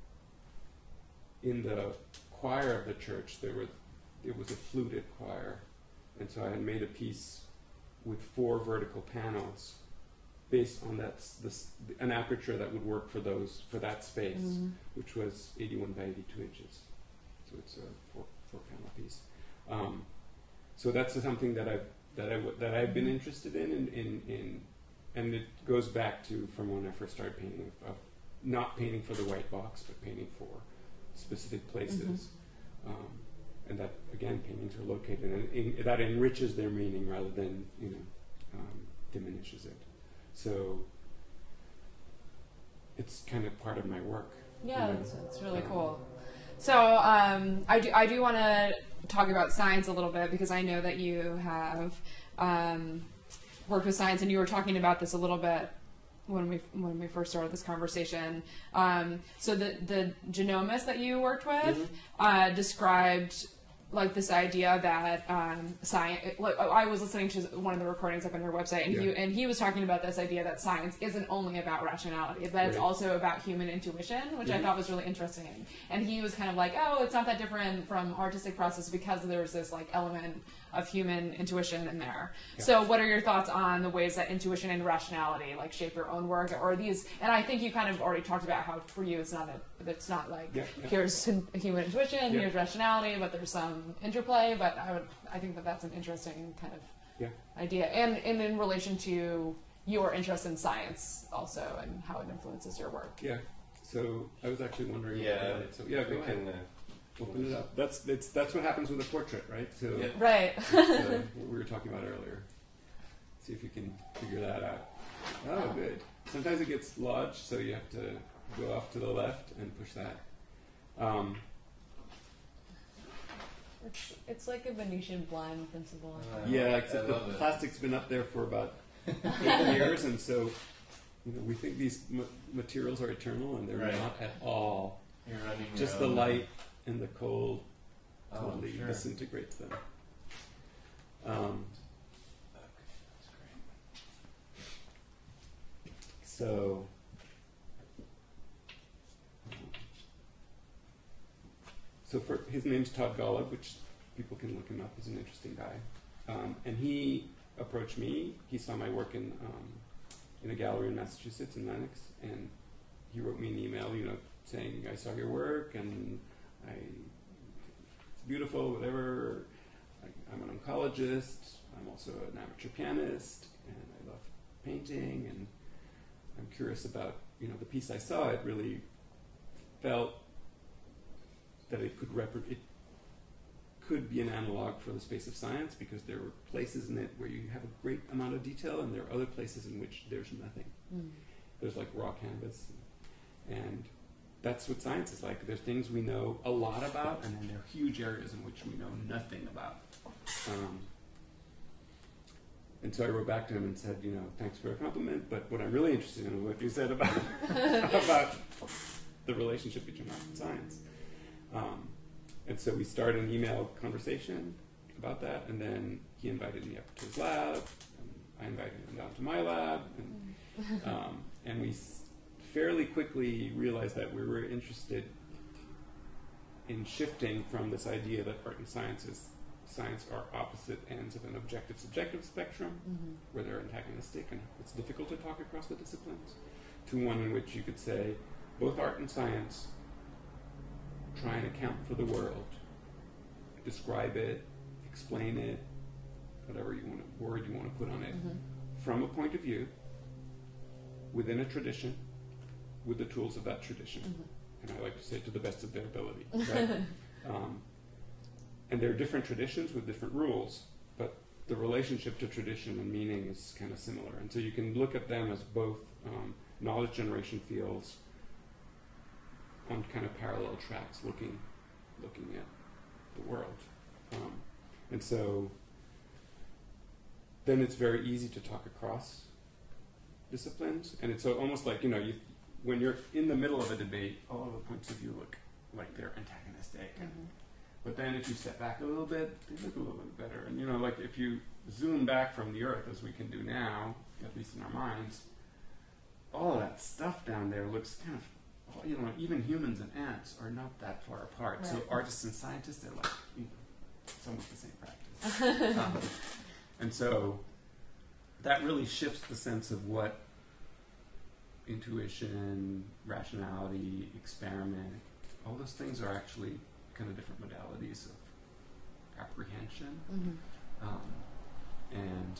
in the choir of the church, there was it was a fluted choir, and so I had made a piece with four vertical panels based on that this an aperture that would work for those for that space, mm-hmm. which was eighty-one by eighty-two inches. So it's a four four panel piece. Um, so that's something that I've that I that I've been interested in, in, in, in and it goes back to from when I first started painting, of not painting for the white box, but painting for specific places, mm-hmm. um, and that again, paintings are located, and in, that enriches their meaning rather than you know um, diminishes it. So it's kind of part of my work. Yeah, you know? it's, it's really um, cool. So um, I do I do want to talk about science a little bit, because I know that you have um, worked with science, and you were talking about this a little bit when we when we first started this conversation. Um, so the the genomists that you worked with mm-hmm. uh, described like this idea that um, science. Like, I was listening to one of the recordings up on your website, and yeah. he and he was talking about this idea that science isn't only about rationality, that right. it's also about human intuition, which mm-hmm. I thought was really interesting. And he was kind of like, oh, it's not that different from artistic process because there's this like element of human intuition in there. Yeah. So what are your thoughts on the ways that intuition and rationality like shape your own work, or these? And I think you kind of already talked about how for you it's not a, it's not like yeah, yeah. here's human intuition, yeah. here's rationality, but there's some interplay. But I would, I think that that's an interesting kind of yeah. idea, and, and in relation to your interest in science also and how it influences your work. Yeah. So I was actually wondering. Yeah. About it. So yeah, go ahead. Can, uh, Open it up. That's it's, that's what happens with a portrait, right? So yeah. right. uh, what we were talking about earlier. See if you can figure that out. Oh, good. Sometimes it gets lodged, so you have to go off to the left and push that. Um, it's it's like a Venetian blind principle. Uh, yeah, except the it. plastic's been up there for about eight years, and so you know we think these ma- materials are eternal, and they're right. not at all. You're running just the light and the cold oh, totally sure. disintegrates them. Um, okay, that's great. So, so for his name's Todd Golub, which people can look him up. He's an interesting guy, um, and he approached me. He saw my work in um, in a gallery in Massachusetts in Lenox, and he wrote me an email, you know, saying I saw your work and I, it's beautiful, whatever. I, I'm an oncologist. I'm also an amateur pianist, and I love painting. And I'm curious about, you know, the piece I saw. It really felt that it could rep- it could be an analog for the space of science, because there were places in it where you have a great amount of detail, and there are other places in which there's nothing. Mm. There's like raw canvas, and, and that's what science is like. There's things we know a lot about, and then there are huge areas in which we know nothing about. Um, and so I wrote back to him and said, you know, thanks for a compliment, but what I'm really interested in is what you said about about the relationship between art and science. Um, and so we started an email conversation about that, and then he invited me up to his lab, and I invited him down to my lab, and, um, and we fairly quickly realized that we were interested in shifting from this idea that art and science is, science are opposite ends of an objective-subjective spectrum, mm-hmm. where they're antagonistic and it's difficult to talk across the disciplines, to one in which you could say both art and science try and account for the world, describe it, explain it, whatever you want to, word you want to put on it, mm-hmm. from a point of view, within a tradition, with the tools of that tradition. Mm-hmm. And I like to say to the best of their ability. Right? um, and there are different traditions with different rules, but the relationship to tradition and meaning is kind of similar. And so you can look at them as both um, knowledge generation fields on kind of parallel tracks looking looking at the world. Um, and so then it's very easy to talk across disciplines. And it's so almost like, you know, you, when you're in the middle of a debate, all of the points of view look like they're antagonistic. And, Mm-hmm. but then if you step back a little bit, they look a little bit better. And, you know, like if you zoom back from the earth, as we can do now, at least in our minds, all of that stuff down there looks kind of, you know, even humans and ants are not that far apart. Right. So artists and scientists, they're like, you know, it's almost the same practice. um, and so that really shifts the sense of what intuition, rationality, experiment, all those things are actually kind of different modalities of apprehension. Mm-hmm. Um, and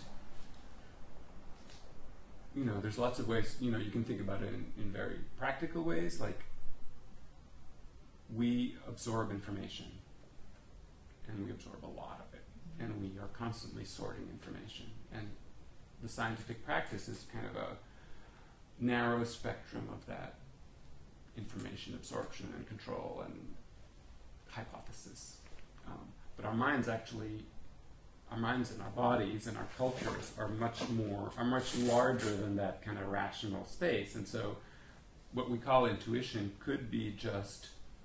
you know, there's lots of ways, you know, you can think about it in, in very practical ways, like we absorb information, and we absorb a lot of it, and we are constantly sorting information. And the scientific practice is kind of a narrow spectrum of that information absorption and control and hypothesis. Um, but our minds actually Our minds and our bodies and our cultures are much more, are much larger than that kind of rational space. And so what we call intuition could be just,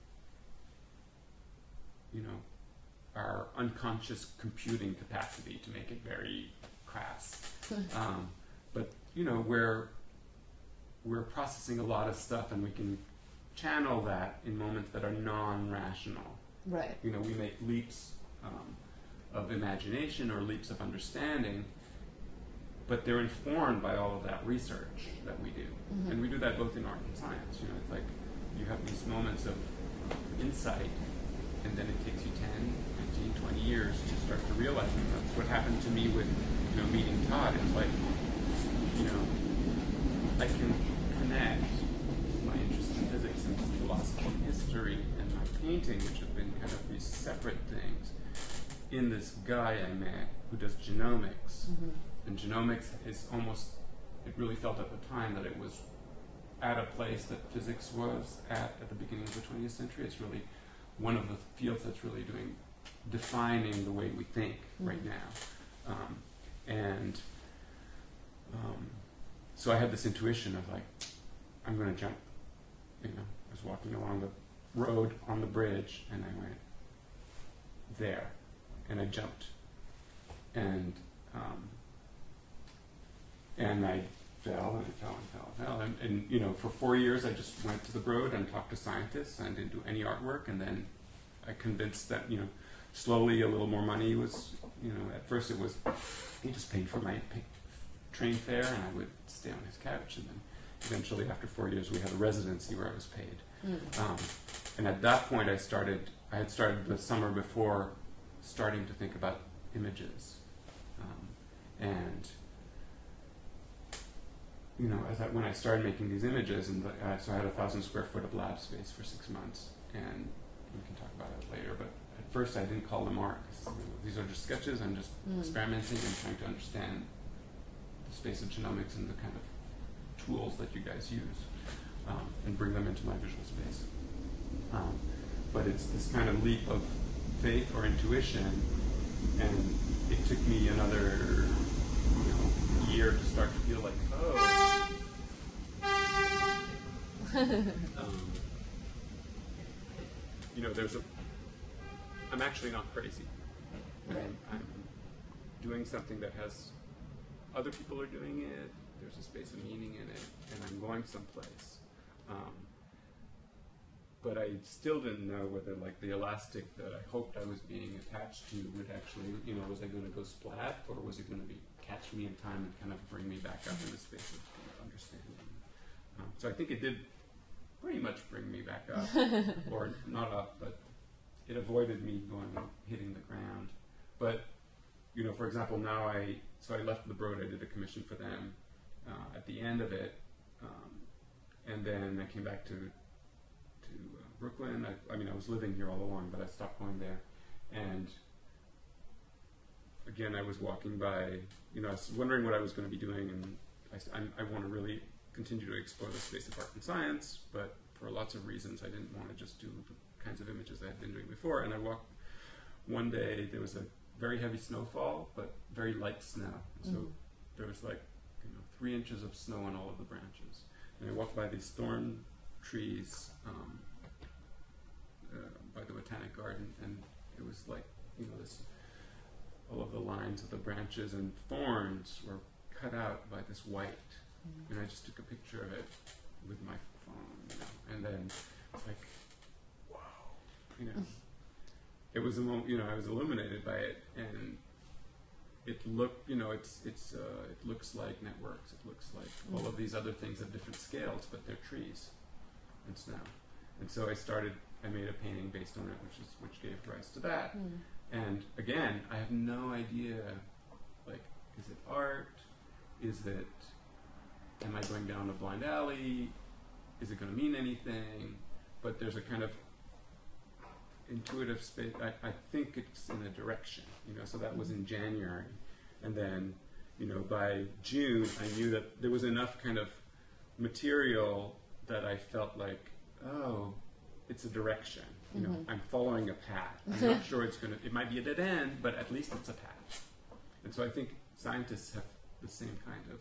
you know, our unconscious computing capacity, to make it very crass. um, but, you know, we're, we're processing a lot of stuff, and we can channel that in moments that are non-rational. Right. You know, we make leaps um, of imagination or leaps of understanding, but they're informed by all of that research that we do. Mm-hmm. And we do that both in art and science. You know, it's like you have these moments of insight, and then it takes you ten, fifteen, twenty years to start to realize it. That's what happened to me with, you know, meeting Todd. It's like, you know, I can connect my interest in physics and philosophy and history and my painting, which have been kind of these separate things, in this guy I met who does genomics. Mm-hmm. And genomics is almost, it really felt at the time that it was at a place that physics was at at the beginning of the twentieth century. It's really one of the fields that's really doing, defining the way we think mm-hmm. right now. Um, and um, so I had this intuition of like, I'm going to jump. You know, I was walking along the road on the bridge, and I went, there. And I jumped, and um, and I fell and I fell and fell and fell, and, and you know, for four years I just went to the road and talked to scientists and didn't do any artwork, and then I convinced that, you know, slowly a little more money was, you know, at first it was he just paid for my pay, train fare, and I would stay on his couch, and then eventually after four years we had a residency where I was paid, mm. um, and at that point I started. I had started the summer before, starting to think about images, um, and you know, as I, when I started making these images, and the, uh, so I had a thousand square foot of lab space for six months, and we can talk about it later. But at first, I didn't call them art. You know, these are just sketches. I'm just mm. experimenting and trying to understand the space of genomics and the kind of tools that you guys use, um, and bring them into my visual space. Um, but it's this kind of leap of faith or intuition, and it took me another, you know, year to start to feel like, oh, um, you know, there's a, I'm actually not crazy. Right. I'm, I'm doing something that has, other people are doing it, there's a space of meaning in it, and I'm going someplace. Um, But I still didn't know whether, like, the elastic that I hoped I was being attached to would actually, you know, was I going to go splat, or was it going to be catch me in time and kind of bring me back up in the space of kind of understanding? Um, so I think it did pretty much bring me back up, or not up, but it avoided me going hitting the ground. But you know, for example, now I, so I left the Broad, I did a commission for them uh, at the end of it, um, and then I came back to, to uh, Brooklyn. I, I mean, I was living here all along, but I stopped going there. And again, I was walking by, you know, I was wondering what I was going to be doing, and I, I, I want to really continue to explore the space of art and science, but for lots of reasons, I didn't want to just do the kinds of images I had been doing before. And I walked, one day, there was a very heavy snowfall, but very light snow. So mm-hmm. there was like, you know, three inches of snow on all of the branches. And I walked by these thorn trees um, uh, by the Botanic Garden, and it was like, you know, this, all of the lines of the branches and thorns were cut out by this white. Mm-hmm. And I just took a picture of it with my phone, you know, and then it's like, wow, you know. It was a moment, you know, I was illuminated by it, and it looked, you know, it's it's uh, it looks like networks. It looks like mm. all of these other things at different scales, but they're trees and snow. And so I started. I made a painting based on it, which is which gave rise to that. Mm. And again, I have no idea. Like, is it art? Is it? Am I going down a blind alley? Is it going to mean anything? But there's a kind of intuitive space. I, I think it's in a direction, you know, so that was in January. And then, you know, by June, I knew that there was enough kind of material that I felt like, oh, it's a direction. You mm-hmm. know, I'm following a path. I'm not sure it's going to, it might be a dead end, but at least it's a path. And so I think scientists have the same kind of,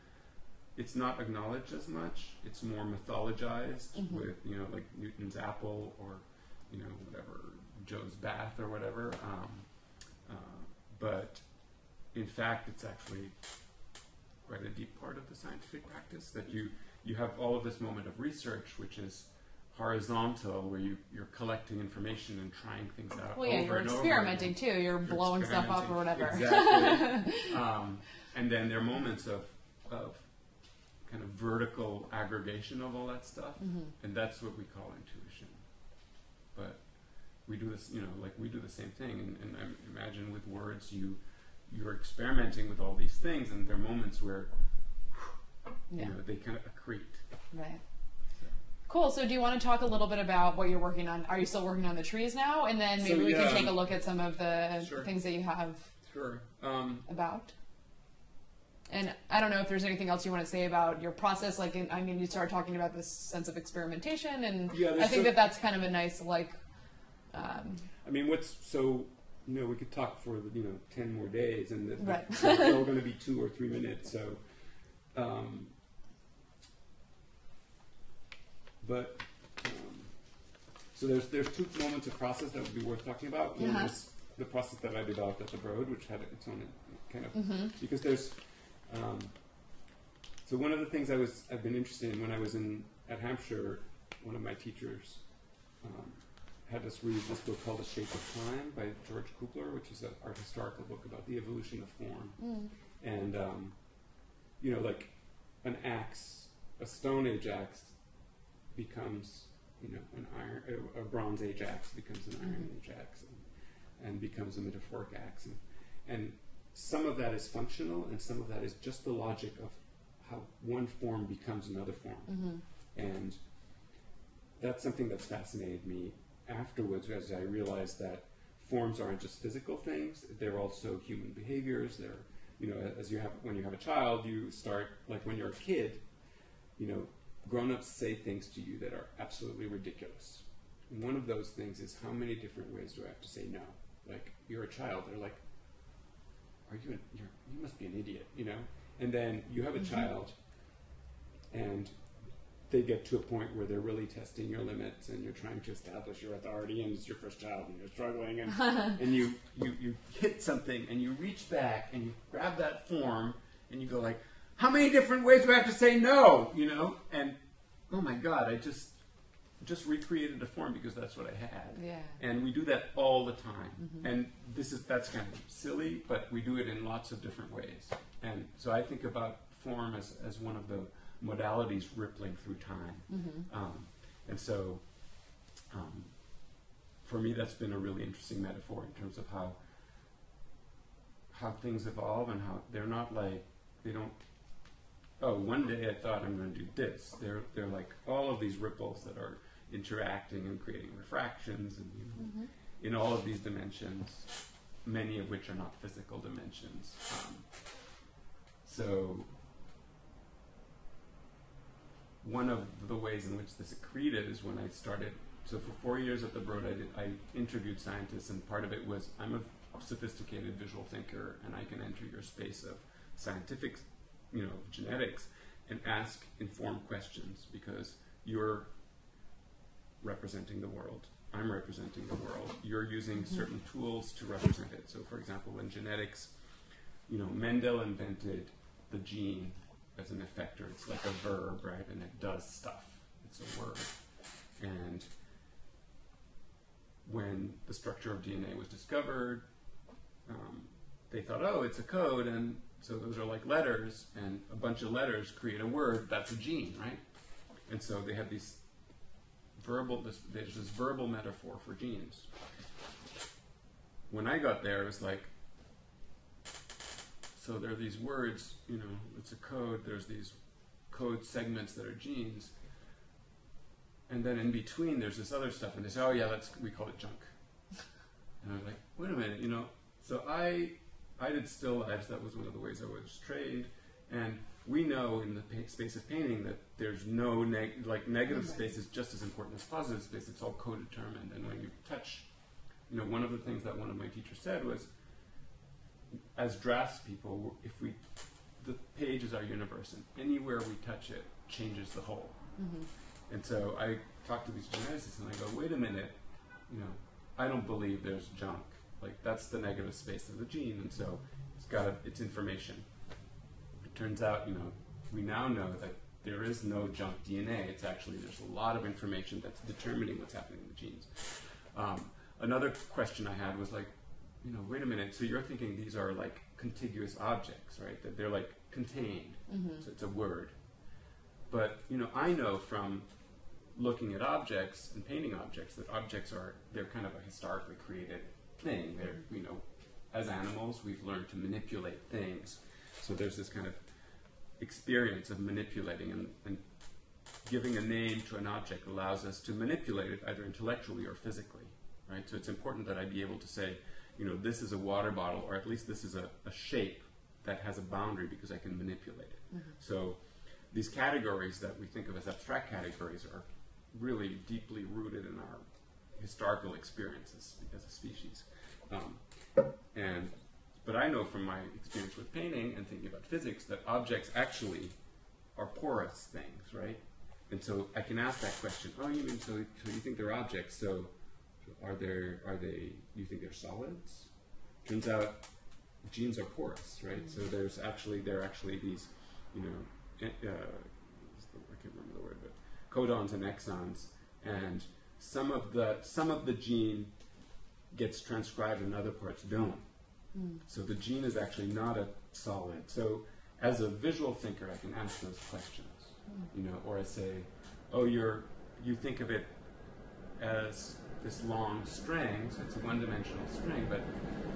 it's not acknowledged as much, it's more mythologized mm-hmm. with, you know, like Newton's apple or, you know, whatever, Joe's bath or whatever. Um, uh, but in fact, it's actually quite a deep part of the scientific practice that you, you have all of this moment of research, which is horizontal, where you, you're collecting information and trying things out. Well, yeah, over you're and experimenting over. too. You're, you're blowing stuff up or whatever. Exactly. um, and then there are moments of, of kind of vertical aggregation of all that stuff, mm-hmm. and that's what we call intuition. But we do this, you know, like we do the same thing, and, and I imagine with words, you you're experimenting with all these things, and there are moments where you yeah. know they kind of accrete. Right. So. Cool. So, do you want to talk a little bit about what you're working on? Are you still working on the trees now? And then maybe so, we yeah, can take a look at some of the sure. things that you have sure. um, about. And I don't know if there's anything else you want to say about your process. Like, in, I mean, you started talking about this sense of experimentation, and yeah, I think so, that that's kind of a nice, like. Um, I mean, what's so you know we could talk for you know ten more days, and the, right. the, it's all going to be two or three minutes. So, um, but um, so there's there's two moments of process that would be worth talking about. One uh-huh. is the process that I developed at the Broad, which had its own kind of mm-hmm. because there's. Um, so one of the things I was I've been interested in when I was in at Hampshire, one of my teachers um, had us read this book called The Shape of Time by George Kugler, which is an art historical book about the evolution of form. Mm. And um, you know, like an axe, a Stone Age axe becomes you know an iron, a, a Bronze Age axe becomes an Iron mm. Age axe, and, and becomes a metaphoric axe, and, and some of that is functional, and some of that is just the logic of how one form becomes another form. Mm-hmm. And that's something that's fascinated me afterwards, as I realized that forms aren't just physical things, they're also human behaviors. They're, you know, as you have, when you have a child, you start, like when you're a kid, you know, grown-ups say things to you that are absolutely ridiculous. And one of those things is, how many different ways do I have to say no? Like, you're a child, they're like, are you, an, you're, you must be an idiot, you know? And then you have a mm-hmm. child, and they get to a point where they're really testing your limits, and you're trying to establish your authority, and it's your first child, and you're struggling, and, and you, you, you hit something, and you reach back, and you grab that form, and you go like, how many different ways do I have to say no, you know? And, oh my God, I just... just recreated a form because that's what I had. Yeah. And we do that all the time. Mm-hmm. And this is that's kind of silly, but we do it in lots of different ways. And so I think about form as, as one of the modalities rippling through time. Mm-hmm. Um, and so um, for me, that's been a really interesting metaphor in terms of how how things evolve and how they're not like, they don't, oh, one day I thought I'm going to do this. They're, they're like all of these ripples that are interacting and creating refractions and, you know, Mm-hmm. in all of these dimensions, many of which are not physical dimensions. Um, so one of the ways in which this accreted is when I started, so for four years at the Broad, I, did, I interviewed scientists, and part of it was I'm a sophisticated visual thinker, and I can enter your space of scientific, you know, genetics, and ask informed questions because you're representing the world. I'm representing the world. You're using Mm-hmm. certain tools to represent it. So, for example, in genetics, you know, Mendel invented the gene as an effector. It's like a verb, right? And it does stuff. It's a word. And when the structure of D N A was discovered, um, they thought, oh, it's a code, and so those are like letters, and a bunch of letters create a word. That's a gene, right? And so they have these verbal, this, there's this verbal metaphor for genes. When I got there, it was like, so there are these words, you know, it's a code, there's these code segments that are genes, and then in between there's this other stuff, and they say, oh yeah, let's, we call it junk. And I was like, wait a minute, you know, so I, I did still lives, that was one of the ways I was trained, and we know in the pa- space of painting that there's no, neg- like negative Right. space is just as important as positive space, it's all co-determined, and when you touch, you know, one of the things that one of my teachers said was, as draftspeople, if we, the page is our universe, and anywhere we touch it changes the whole. Mm-hmm. And so I talk to these geneticists and I go, wait a minute, you know, I don't believe there's junk. Like, that's the negative space of the gene, and so it's got a, it's information. It turns out, you know, we now know that there is no junk D N A. It's actually, there's a lot of information that's determining what's happening in the genes. Um, another question I had was like, you know, wait a minute, so you're thinking these are like contiguous objects, right? That they're like contained, Mm-hmm. so it's a word. But, you know, I know from looking at objects and painting objects that objects are, they're kind of a historically created thing. They're, you know, as animals, we've learned to manipulate things. So there's this kind of experience of manipulating, and, and giving a name to an object allows us to manipulate it either intellectually or physically, right? So it's important that I be able to say, you know, this is a water bottle, or at least this is a, a shape that has a boundary because I can manipulate it. Mm-hmm. So these categories that we think of as abstract categories are really deeply rooted in our historical experiences as a species. Um, and but I know from my experience with painting and thinking about physics that objects actually are porous things, right? And so I can ask that question. Oh, you mean so? So you think they're objects? So are there? Are they? You think they're solids? Turns out genes are porous, right? Mm-hmm. So there's actually there are actually these, you know, uh, I can't remember the word, but codons and exons, and some of the some of the gene gets transcribed and other parts don't. Mm. So the gene is actually not a solid. So as a visual thinker, I can ask those questions, mm. you know, or I say, oh, you're you think of it as this long string, so it's a one-dimensional string, but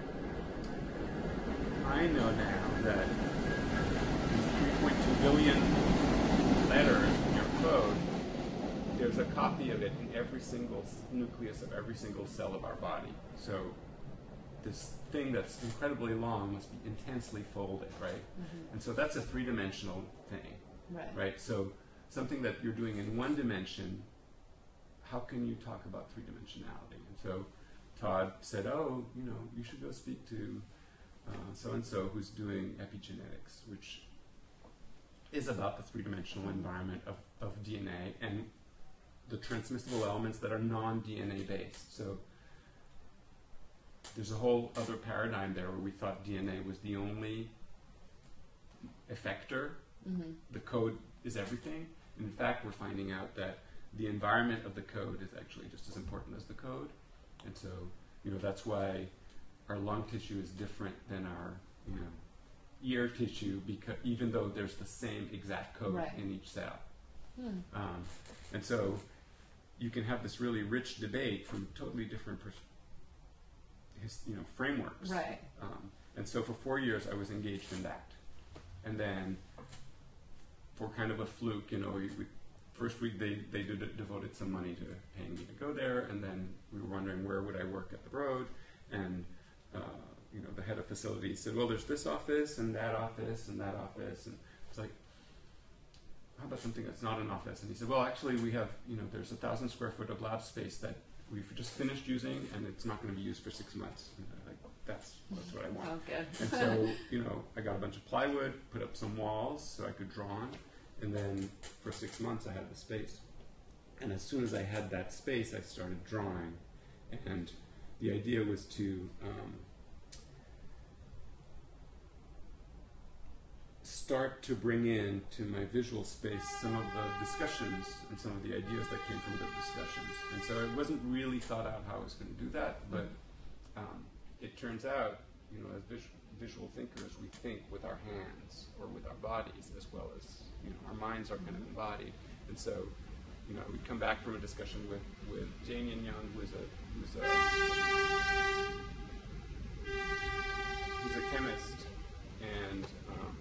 I know now that these three point two billion letters in your code, there's a copy of it in every single nucleus of every single cell of our body. So this thing that's incredibly long must be intensely folded, right? Mm-hmm. And so that's a three-dimensional thing, right. right? So something that you're doing in one dimension, how can you talk about three-dimensionality? And so Todd said, oh, you know, you should go speak to uh, so-and-so who's doing epigenetics, which is about the three-dimensional environment of, of D N A and the transmissible elements that are non-D N A based. So there's a whole other paradigm there where we thought D N A was the only effector. Mm-hmm. The code is everything. And in fact, we're finding out that the environment of the code is actually just as important as the code. And so, you know, that's why our lung tissue is different than our, you know, ear tissue, because even though there's the same exact code right. in each cell. Hmm. Um, and so you can have this really rich debate from totally different pers- his, you know, frameworks. Right. Um, And so for four years I was engaged in that. And then for kind of a fluke, you know, we, we, first week they, they did, devoted some money to paying me to go there, and then we were wondering where would I work at the Broad, and uh, you know, the head of facilities said, well, there's this office and that office and that office, and it's like, how about something that's not an office? And he said, well, actually we have, you know, there's a thousand square foot of lab space that we've just finished using, and it's not going to be used for six months. And I'm like, that's, that's what I want. Sounds good. And so, you know, I got a bunch of plywood, put up some walls so I could draw on, and then for six months I had the space. And as soon as I had that space, I started drawing. And the idea was to um, start to bring in to my visual space some of the discussions and some of the ideas that came from the discussions. And so it wasn't really thought out how I was going to do that, but um, it turns out, you know, as vis visual thinkers, we think with our hands or with our bodies as well as, you know, our minds are kind of embodied. And so, you know, we come back from a discussion with, with Jane Young, who is a, who's a, who's a chemist, and um,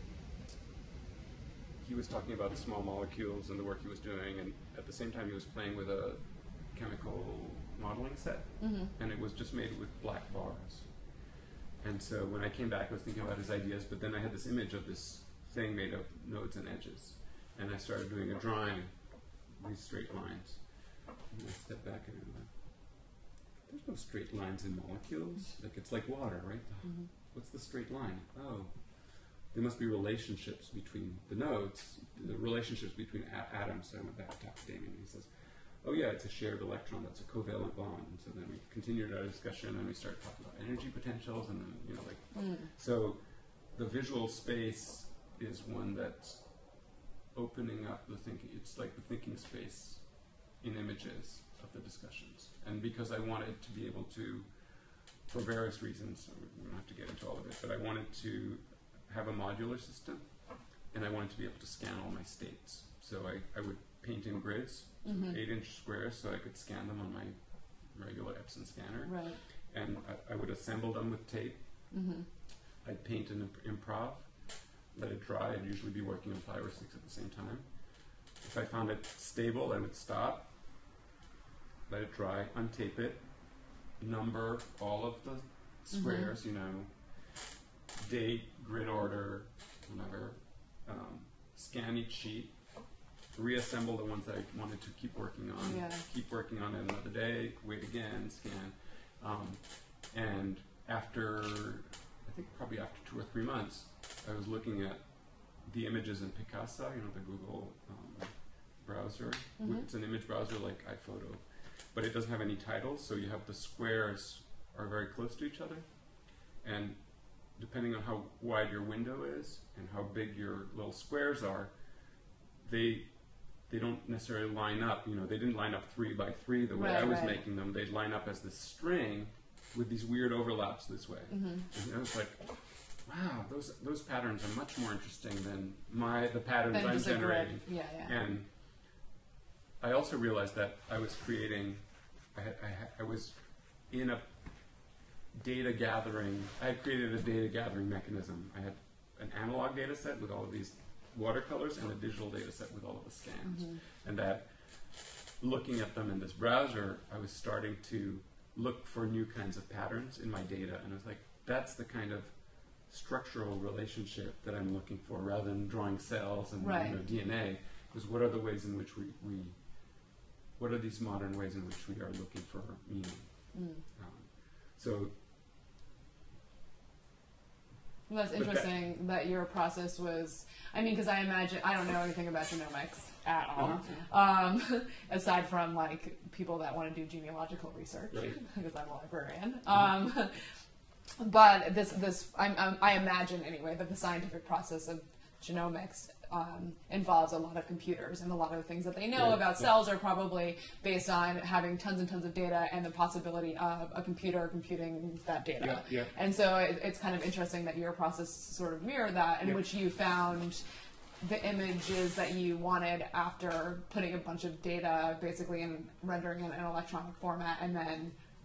he was talking about the small molecules and the work he was doing, and at the same time he was playing with a chemical modeling set, mm-hmm. and it was just made with black bars. And so when I came back, I was thinking about his ideas, but then I had this image of this thing made of nodes and edges, and I started doing a drawing, these straight lines. And I stepped back and I went, there's no straight lines in molecules. Like, it's like water, right? Mm-hmm. What's the straight line? Oh, there must be relationships between the nodes, the relationships between atoms. So I went back to talk to Damien, and he says, oh yeah, it's a shared electron, that's a covalent bond. And so then we continued our discussion, and we started talking about energy potentials, and then, you know, like, mm. so the visual space is one that's opening up the thinking. It's like the thinking space in images of the discussions. And because I wanted to be able to, for various reasons, we don't have to get into all of it, but I wanted to have a modular system, and I wanted to be able to scan all my states. So I, I would paint in grids, mm-hmm. eight inch squares, so I could scan them on my regular Epson scanner. Right. And I, I would assemble them with tape. Mm-hmm. I'd paint in improv, let it dry. I'd usually be working on five or six at the same time. If I found it stable, I would stop, let it dry, untape it, number all of the squares, mm-hmm. you know, date, grid order, whatever, um, scan each sheet, reassemble the ones that I wanted to keep working on, yeah. keep working on it another day, wait again, scan. Um, and after, I think probably after two or three months, I was looking at the images in Picasa, you know, the Google um, browser. Mm-hmm. It's an image browser like iPhoto, but it doesn't have any titles, so you have the squares are very close to each other. And depending on how wide your window is and how big your little squares are, they they don't necessarily line up. You know, they didn't line up three by three the way right, I was right. making them. They'd line up as this string with these weird overlaps this way. Mm-hmm. And I was like, wow, those those patterns are much more interesting than my the patterns then I'm generating. Yeah, yeah. And I also realized that I was creating, I, had, I, had, I was in a data gathering, I had created a data gathering mechanism. I had an analog data set with all of these watercolors and a digital data set with all of the scans. Mm-hmm. And that looking at them in this browser, I was starting to look for new kinds of patterns in my data. And I was like, that's the kind of structural relationship that I'm looking for, rather than drawing cells and right. you know, D N A. Because what are the ways in which we, we, what are these modern ways in which we are looking for meaning? Mm. Um, so well, that's interesting that, that your process was, I mean, because I imagine, I don't know anything about genomics at all, uh-huh. um, aside from like people that want to do genealogical research, right. because I'm a librarian. Mm-hmm. Um, but this, this I'm, I'm, I imagine anyway that the scientific process of genomics um, involves a lot of computers, and a lot of the things that they know yeah, about yeah. cells are probably based on having tons and tons of data and the possibility of a computer computing that data. Yeah, yeah. And so it, it's kind of interesting that your process sort of mirrored that, in yeah. which you found the images that you wanted after putting a bunch of data basically in rendering in an electronic format, and then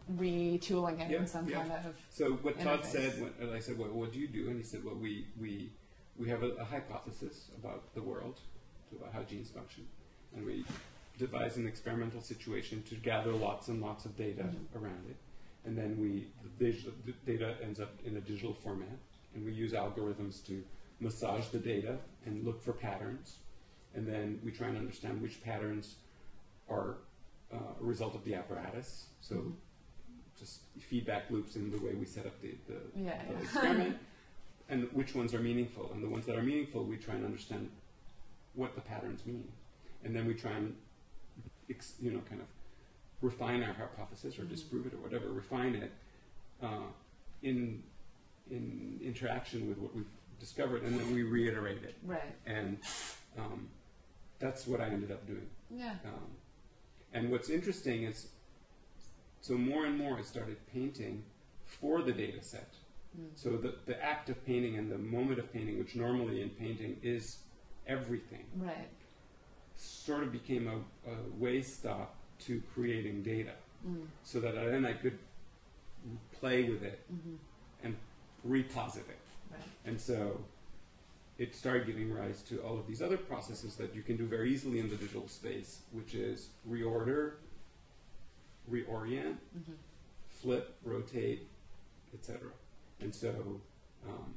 retooling it Yeah, in some yeah. kind of So what Todd interface. said, when, and I said, well, what do you do? And he said, well, we, we, we have a, a hypothesis about the world, about how genes function, and we devise an experimental situation to gather lots and lots of data Mhm. around it, and then we, the, digital, the data ends up in a digital format, and we use algorithms to massage the data and look for patterns, and then we try and understand which patterns are uh, a result of the apparatus. So Mhm. just feedback loops in the way we set up the, the, Yeah, the yeah. experiment, and which ones are meaningful. And the ones that are meaningful, we try and understand what the patterns mean. And then we try and, ex, you know, kind of refine our hypothesis or Mhm. disprove it or whatever, refine it uh, in, in interaction with what we've discovered, and then we reiterate it. Right. And um, that's what I ended up doing. Yeah. Um, and what's interesting is, so more and more I started painting for the data set. Mm. So the, the act of painting and the moment of painting, which normally in painting is everything, Right. sort of became a, a way stop to creating data. Mm. So that then I could play with it Mhm. and reposit it. Right. And so it started giving rise to all of these other processes that you can do very easily in the digital space, which is reorder, reorient, Mhm. flip, rotate, et cetera. And so um,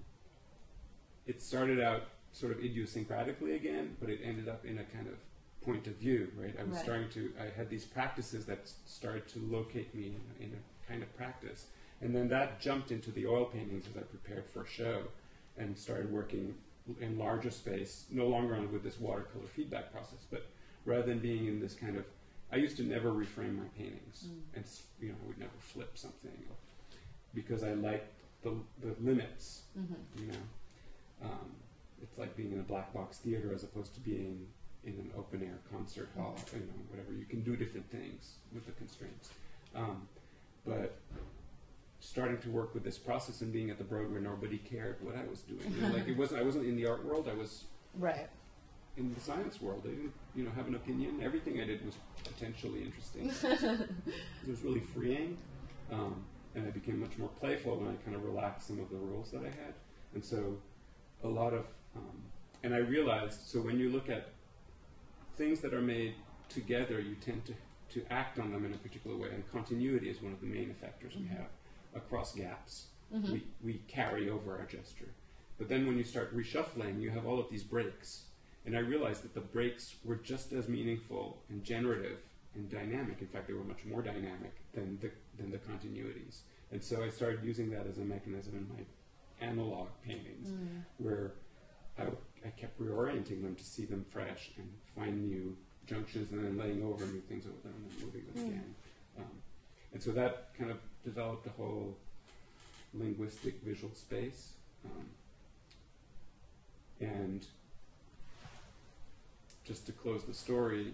it started out sort of idiosyncratically again, but it ended up in a kind of point of view, right? I was Right. starting to, I had these practices that s- started to locate me in, in a kind of practice. And then that jumped into the oil paintings as I prepared for a show and started working in larger space, no longer on with this watercolor feedback process, but rather than being in this kind of, I used to never reframe my paintings, Mm. and s- you know, I would never flip something because I liked the, the limits, Mhm. you know. Um, it's like being in a black box theater as opposed to being in an open air concert hall, you know, whatever. You can do different things with the constraints. Um, but starting to work with this process and being at the Broad where nobody cared what I was doing. You know, like it wasn't, I wasn't in the art world, I was Right. in the science world. I didn't, you know, have an opinion. Everything I did was potentially interesting. It was really freeing. Um, and I became much more playful when I kind of relaxed some of the rules that I had. And so a lot of, um, and I realized, so when you look at things that are made together, you tend to, to act on them in a particular way. And continuity is one of the main effectors we have across gaps. Mhm. We, we carry over our gesture. But then when you start reshuffling, you have all of these breaks. And I realized that the breaks were just as meaningful and generative and dynamic. In fact, they were much more dynamic than the, than the continuities. And so I started using that as a mechanism in my analog paintings, Mm. where I, I kept reorienting them to see them fresh and find new junctions and then laying over new things over them and then moving them Mm. again. Um, and so that kind of developed a whole linguistic visual space. Um, and just to close the story,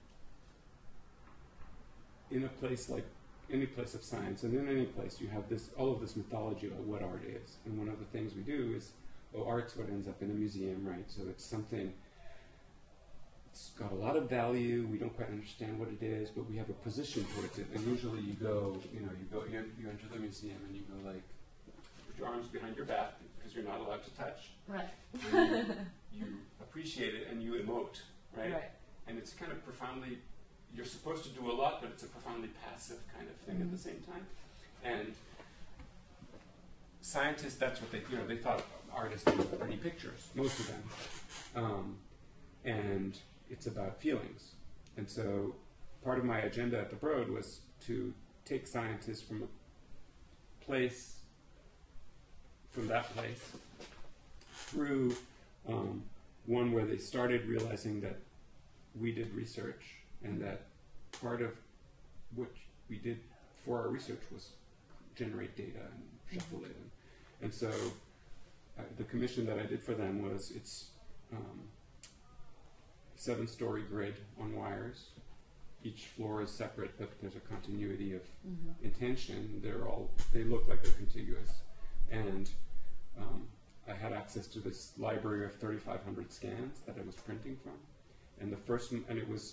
in a place like any place of science, and in any place, you have this all of this mythology about what art is. And one of the things we do is, oh, art's what ends up in a museum, right? So it's something, it's got a lot of value, we don't quite understand what it is, but we have a position towards it. And usually you go, you know, you go, you, you enter the museum and you go like, put your arms behind your back because you're not allowed to touch. Right. And you, you appreciate it and you emote, right? Right. And it's kind of profoundly, you're supposed to do a lot, but it's a profoundly passive kind of thing at the same time. And scientists, that's what they, you know, they thought artists do pretty pictures, most of them. Um, and it's about feelings. And so part of my agenda at the Broad was to take scientists from a place, from that place, through um, one where they started realizing that we did research and that part of what we did for our research was generate data and shuffle it. And, and so uh, the commission that I did for them was, it's um, seven-story grid on wires. Each floor is separate, but there's a continuity of Mhm. intention. They're all, they look like they're contiguous. And um, I had access to this library of thirty-five hundred scans that I was printing from. And the first, m- and it was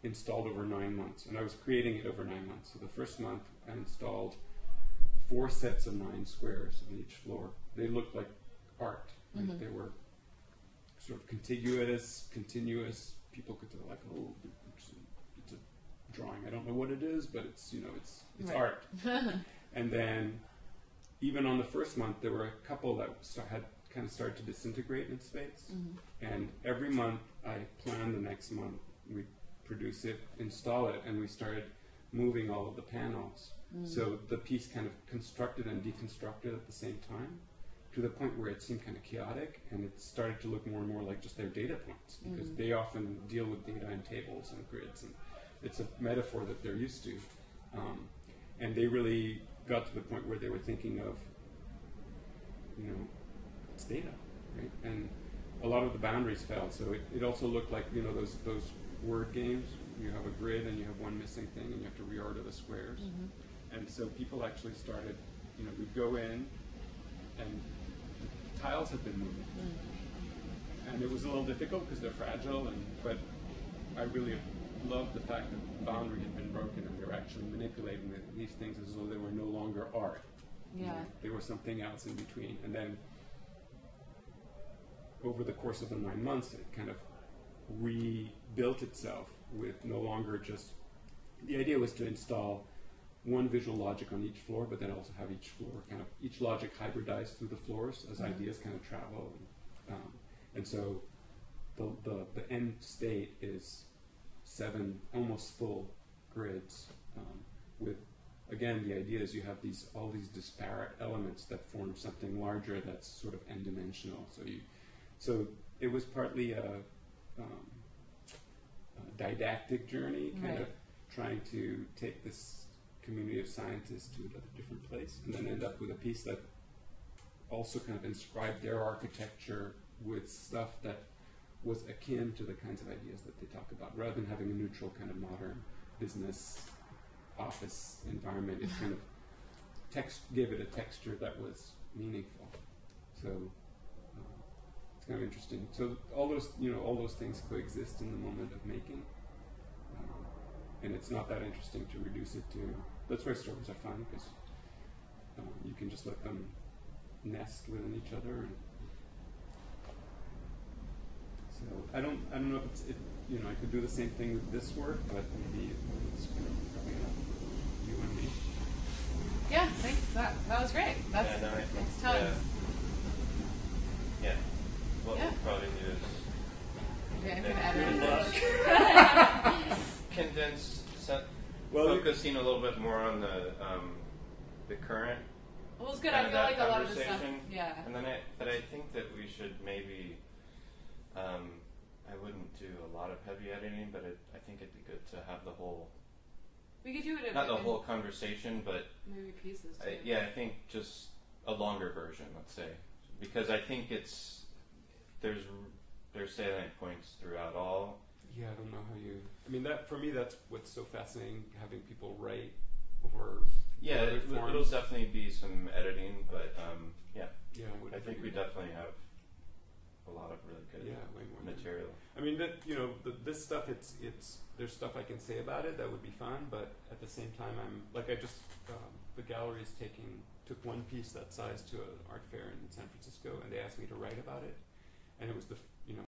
installed over nine months, and I was creating it over nine months. So the first month I installed four sets of nine squares on each floor. They looked like art. Right? Mhm. They were sort of contiguous, continuous. People could tell, like, oh, it's a, it's a drawing. I don't know what it is, but it's, you know, it's it's Right. art. And then, even on the first month, there were a couple that sta- had kind of started to disintegrate in space. Mhm. And every month, I planned the next month. We produce it, install it, and we started moving all of the panels. Mm. So the piece kind of constructed and deconstructed at the same time, to the point where it seemed kind of chaotic, and it started to look more and more like just their data points, because Mm. they often deal with data in tables and grids, and it's a metaphor that they're used to. Um, and they really got to the point where they were thinking of, you know, it's data, right? And a lot of the boundaries fell, so it, it also looked like, you know, those those word games. You have a grid and you have one missing thing, and you have to reorder the squares. Mhm. And so people actually started, you know, we'd go in, and the tiles had been moved, Mm. and it was a little difficult because they're fragile. And but I really loved the fact that the boundary had been broken, and they were actually manipulating the, these things as though they were no longer art. You Yeah. know, they were something else in between. And then over the course of the nine months, it kind of rebuilt itself with no longer just, the idea was to install one visual logic on each floor, but then also have each floor kind of, each logic hybridized through the floors as Mhm. ideas kind of travel. And, um, and so the, the, the end state is seven almost full grids um, with, again, the idea is you have these all these disparate elements that form something larger that's sort of n-dimensional. So you, so it was partly a, um, a didactic journey, kind Right. of trying to take this community of scientists to a different place, and then end up with a piece that also kind of inscribed their architecture with stuff that was akin to the kinds of ideas that they talk about, rather than having a neutral kind of modern business office environment. It kind of text gave it a texture that was meaningful. So uh, it's kind of interesting. So all those, you know, all those things coexist in the moment of making, um, and it's not that interesting to reduce it to. That's why stories are fun, because um, you can just let them nest within each other. And so I don't, I don't know if it's, it, you know, I could do the same thing with this work, but maybe it's probably enough for you and me. Yeah, thanks. That that was great. That's, Yeah, no, I think, that's tons. Yeah. Yeah. What Yeah. we'll probably do is Yeah, I'm Yeah. gonna edit Good it. condense, set, Well, focusing a little bit more on the um, the current. Well, it's good. kind I of feel that like a lot of the stuff. conversation. Yeah. And then I, but I think that we should maybe. Um, I wouldn't do a lot of heavy editing, but it, I think it'd be good to have the whole, We could do it in not the in whole conversation, but maybe pieces too. I, yeah, I think just a longer version, let's say, because I think it's there's there's salient points throughout all. Yeah, I don't know how you. I mean, that for me, that's what's so fascinating. Having people write or Yeah, other it, forms. it'll definitely be some editing, but um, yeah, Yeah, I think we definitely have a lot of really good Yeah, way more than- material. I mean, that you know, the, this stuff. It's it's there's stuff I can say about it that would be fun, but at the same time, I'm like I just um, the gallery is taking took one piece that size to an art fair in San Francisco, and they asked me to write about it, and it was the